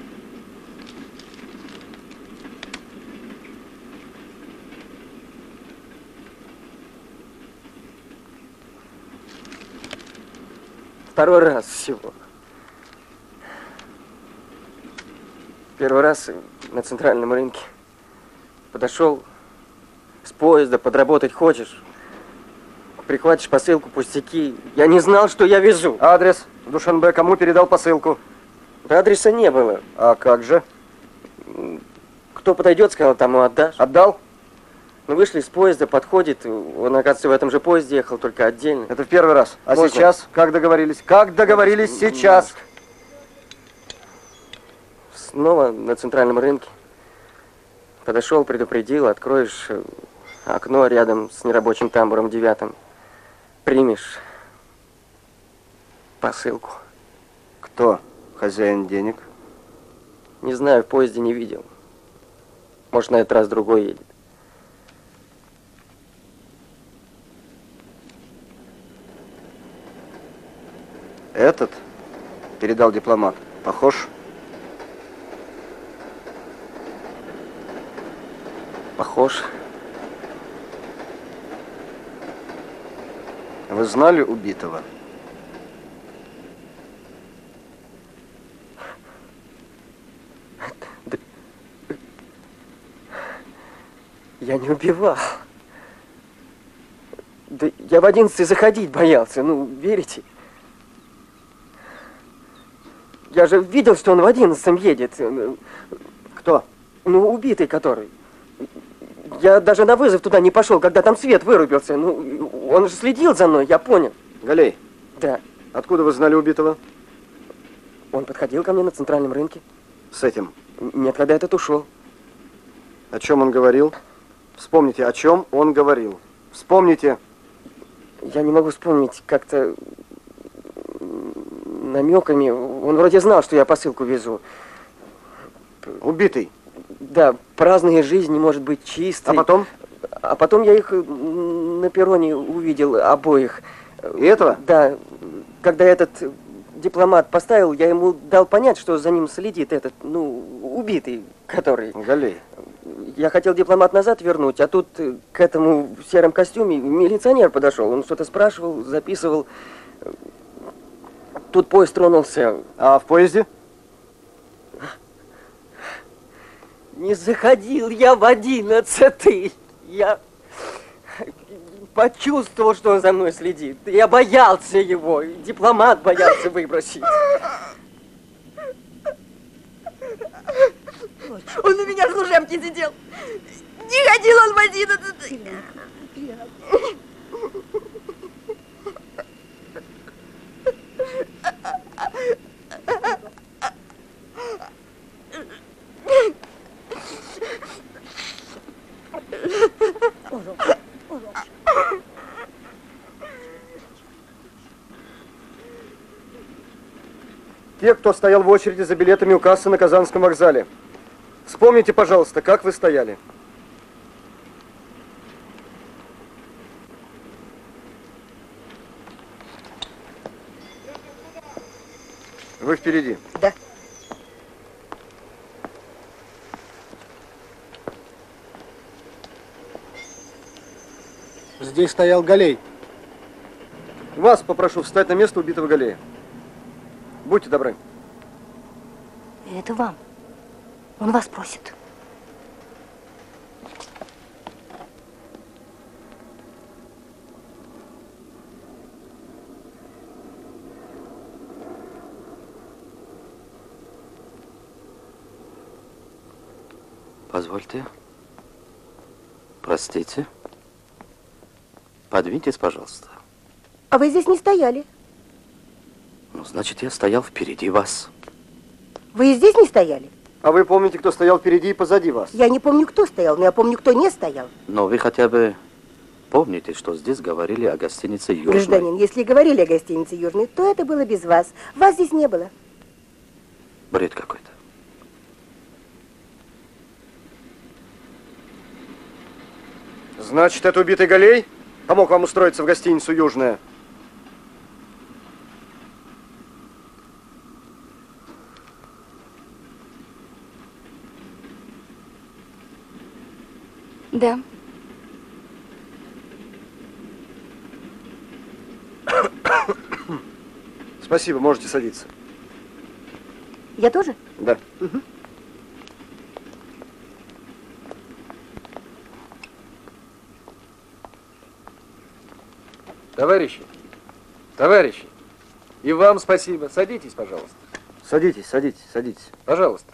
Второй раз всего. Первый раз на центральном рынке. Подошел с поезда, подработать хочешь. Прихватишь посылку, пустяки. Я не знал, что я везу. Адрес в Душанбе кому передал посылку? Да адреса не было. А как же? Кто подойдет, сказал, тому отдашь. Отдал? Мы вышли из поезда, подходит. Он, оказывается, в этом же поезде ехал, только отдельно. Это в первый раз. А Можно? Сейчас? Как договорились? Как договорились Вот. сейчас? Снова на центральном рынке. Подошел, предупредил, откроешь окно рядом с нерабочим тамбуром девятым. Примешь посылку. Кто? Хозяин денег? Не знаю, в поезде не видел. Может, на этот раз другой едет. Этот? Передал дипломат. Похож? Похож. Вы знали убитого? Я не убивал. Да я в одиннадцатый заходить боялся, ну, верите? Я же видел, что он в одиннадцатом едет. Кто? Ну, убитый который. Я даже на вызов туда не пошел, когда там свет вырубился. Ну, он же следил за мной, я понял. Галей? Да. Откуда вы знали убитого? Он подходил ко мне на центральном рынке. С этим? Нет, когда этот ушел. О чем он говорил? Вспомните, о чем он говорил. Вспомните. Я не могу вспомнить, как-то намеками. Он вроде знал, что я посылку везу. Убитый? Да, праздная жизнь не может быть чистой. А потом? А потом я их на перроне увидел, обоих. И этого? Да. Когда этот дипломат поставил, я ему дал понять, что за ним следит этот, ну, убитый, который... Галей. Я хотел дипломат назад вернуть, а тут к этому в сером костюме милиционер подошел. Он что-то спрашивал, записывал. Тут поезд тронулся. А в поезде? Не заходил я в одиннадцатый. Я почувствовал, что он за мной следит. Я боялся его. Дипломат боялся выбросить. Он у меня в служебке сидел. Не ходил он в одиннадцатый. Те, кто стоял в очереди за билетами у кассы на Казанском вокзале, вспомните, пожалуйста, как вы стояли. Вы впереди. Да. Здесь стоял Галей. Вас попрошу встать на место убитого Галея. Будьте добры. Это вам. Он вас просит. Позвольте. Простите. Подвиньтесь, пожалуйста. А вы здесь не стояли? Ну, значит, я стоял впереди вас. Вы и здесь не стояли? А вы помните, кто стоял впереди и позади вас? Я не помню, кто стоял, но я помню, кто не стоял. Но вы хотя бы помните, что здесь говорили о гостинице «Южная». Гражданин, если говорили о гостинице «Южной», то это было без вас. Вас здесь не было. Бред какой-то. Значит, это убитый Галей помог вам устроиться в гостиницу «Южная». Да. Спасибо, можете садиться. Я тоже? Да. Угу. Товарищи, товарищи, и вам спасибо. Садитесь, пожалуйста. Садитесь, садитесь, садитесь. Пожалуйста.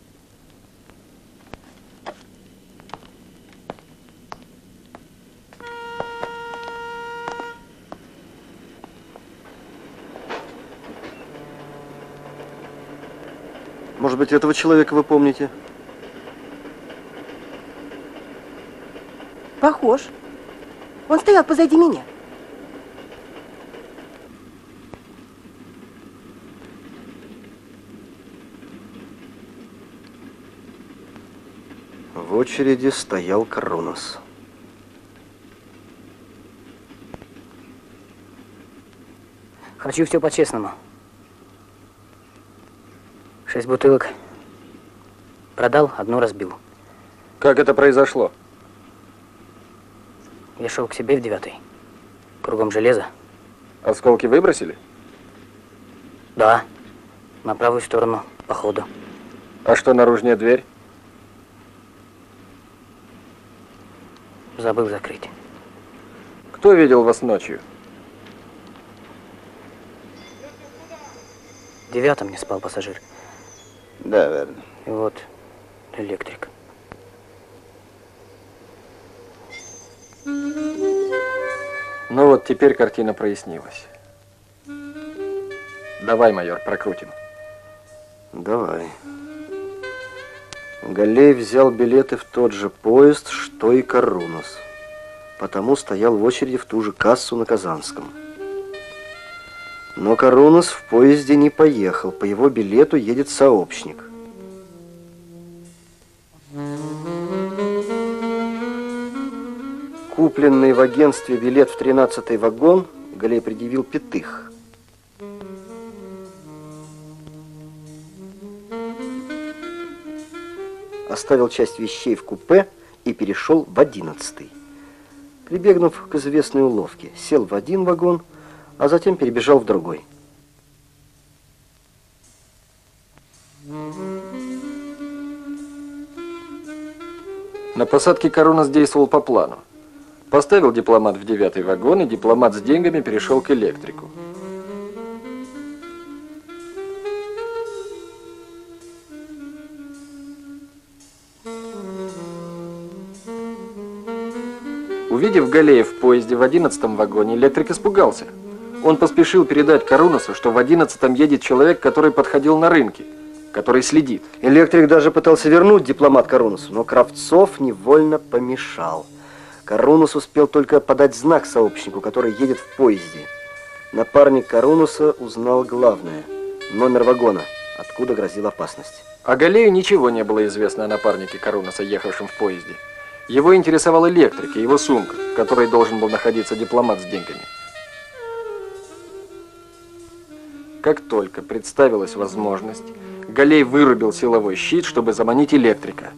Может быть, этого человека вы помните? Похож. Он стоял позади меня. В очереди стоял Карунас. Хочу все по-честному. Шесть бутылок продал, одну разбил. Как это произошло? Я шел к себе в девятый. Кругом железо. Осколки выбросили? Да. На правую сторону, по ходу. А что, наружная дверь? Забыл закрыть. Кто видел вас ночью? В девятом не спал пассажир. Да, верно. И вот электрик. Ну вот теперь картина прояснилась. Давай, майор, прокрутим. Давай. Галей взял билеты в тот же поезд, что и Карунас. Потому стоял в очереди в ту же кассу на Казанском. Но Карунас в поезде не поехал. По его билету едет сообщник. Купленный в агентстве билет в тринадцатый вагон Галей предъявил пятых. Оставил часть вещей в купе и перешел в одиннадцатый. Прибегнув к известной уловке, сел в один вагон, а затем перебежал в другой. На посадке Коронас действовал по плану. Поставил дипломат в девятый вагон, и дипломат с деньгами перешел к электрику. Увидев Галея в поезде в одиннадцатом вагоне, электрик испугался. Он поспешил передать Коронасу, что в одиннадцатом едет человек, который подходил на рынке, который следит. Электрик даже пытался вернуть дипломат Коронасу, но Кравцов невольно помешал. Коронас успел только подать знак сообщнику, который едет в поезде. Напарник Коронаса узнал главное – номер вагона, откуда грозила опасность. А Галею ничего не было известно о напарнике Коронаса, ехавшем в поезде. Его интересовал электрик и его сумка, в которой должен был находиться дипломат с деньгами. Как только представилась возможность, Галей вырубил силовой щит, чтобы заманить электрика.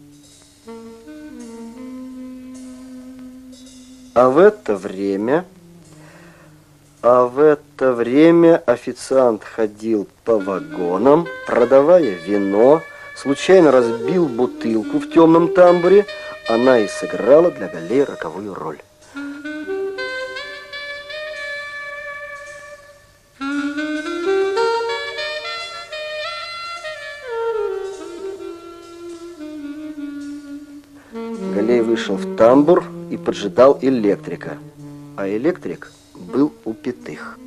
А в это время... А в это время официант ходил по вагонам, продавая вино, случайно разбил бутылку в темном тамбуре. Она и сыграла для Галея роковую роль. Галей вышел в тамбур и поджидал электрика, а электрик был у пятых.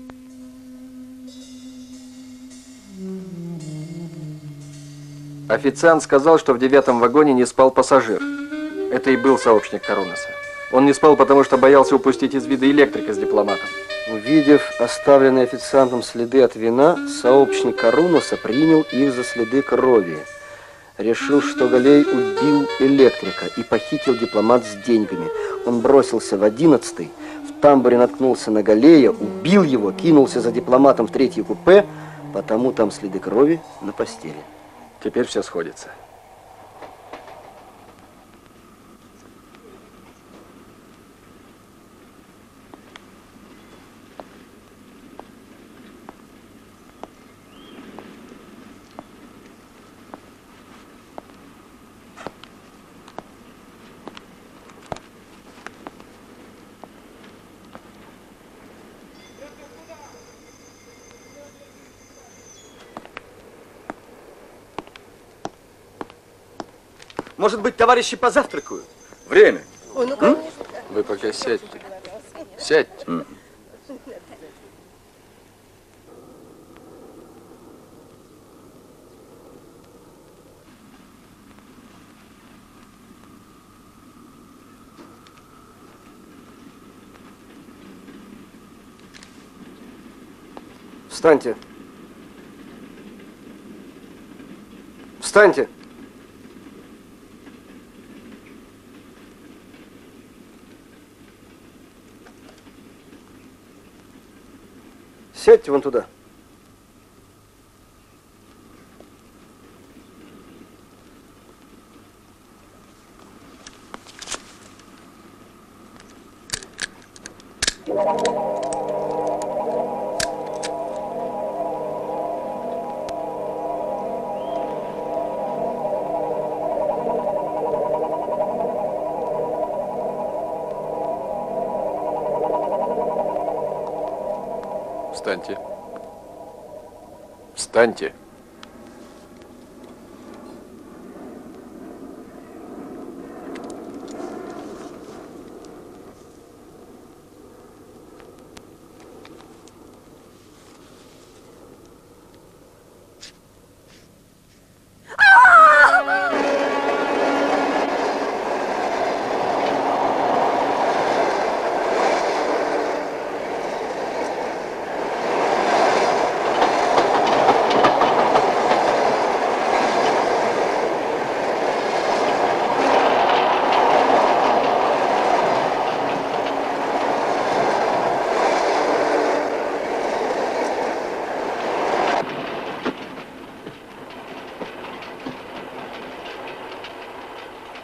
Официант сказал, что в девятом вагоне не спал пассажир. Это и был сообщник Коронаса. Он не спал, потому что боялся упустить из вида электрика с дипломатом. Увидев оставленные официантом следы от вина, сообщник Коронаса принял их за следы крови. Решил, что Галей убил электрика и похитил дипломат с деньгами. Он бросился в одиннадцатый, в тамбуре наткнулся на Галея, убил его, кинулся за дипломатом в третье купе, потому там следы крови на постели. Теперь все сходится. Может быть, товарищи позавтракают? Время. Ой, ну, конечно. Вы пока сядьте. Сядьте. Mm. Встаньте. Встаньте. Сядьте вон туда. Встаньте. Встаньте.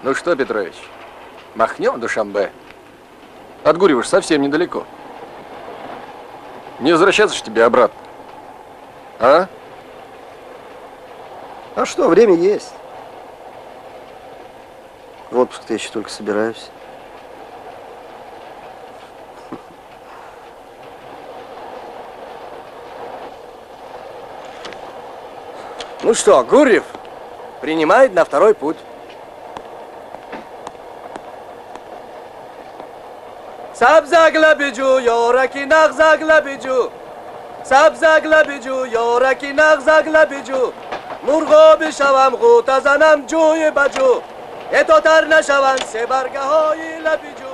Ну что, Петрович, махнем в Душанбе? От Гурьева ж совсем недалеко. Не возвращаться ж тебе обратно. А? А что, время есть. В отпуск-то я еще только собираюсь. Ну что, Гурьев принимает на второй путь. Сабзагла биджу, йораки нахзагла биджу. Сабзагла биджу, йораки нахзагла биджу. Мурго бишавам, гута занам, джуй баджу. Ето тар нашаван, се баргаҳои лабиҷу.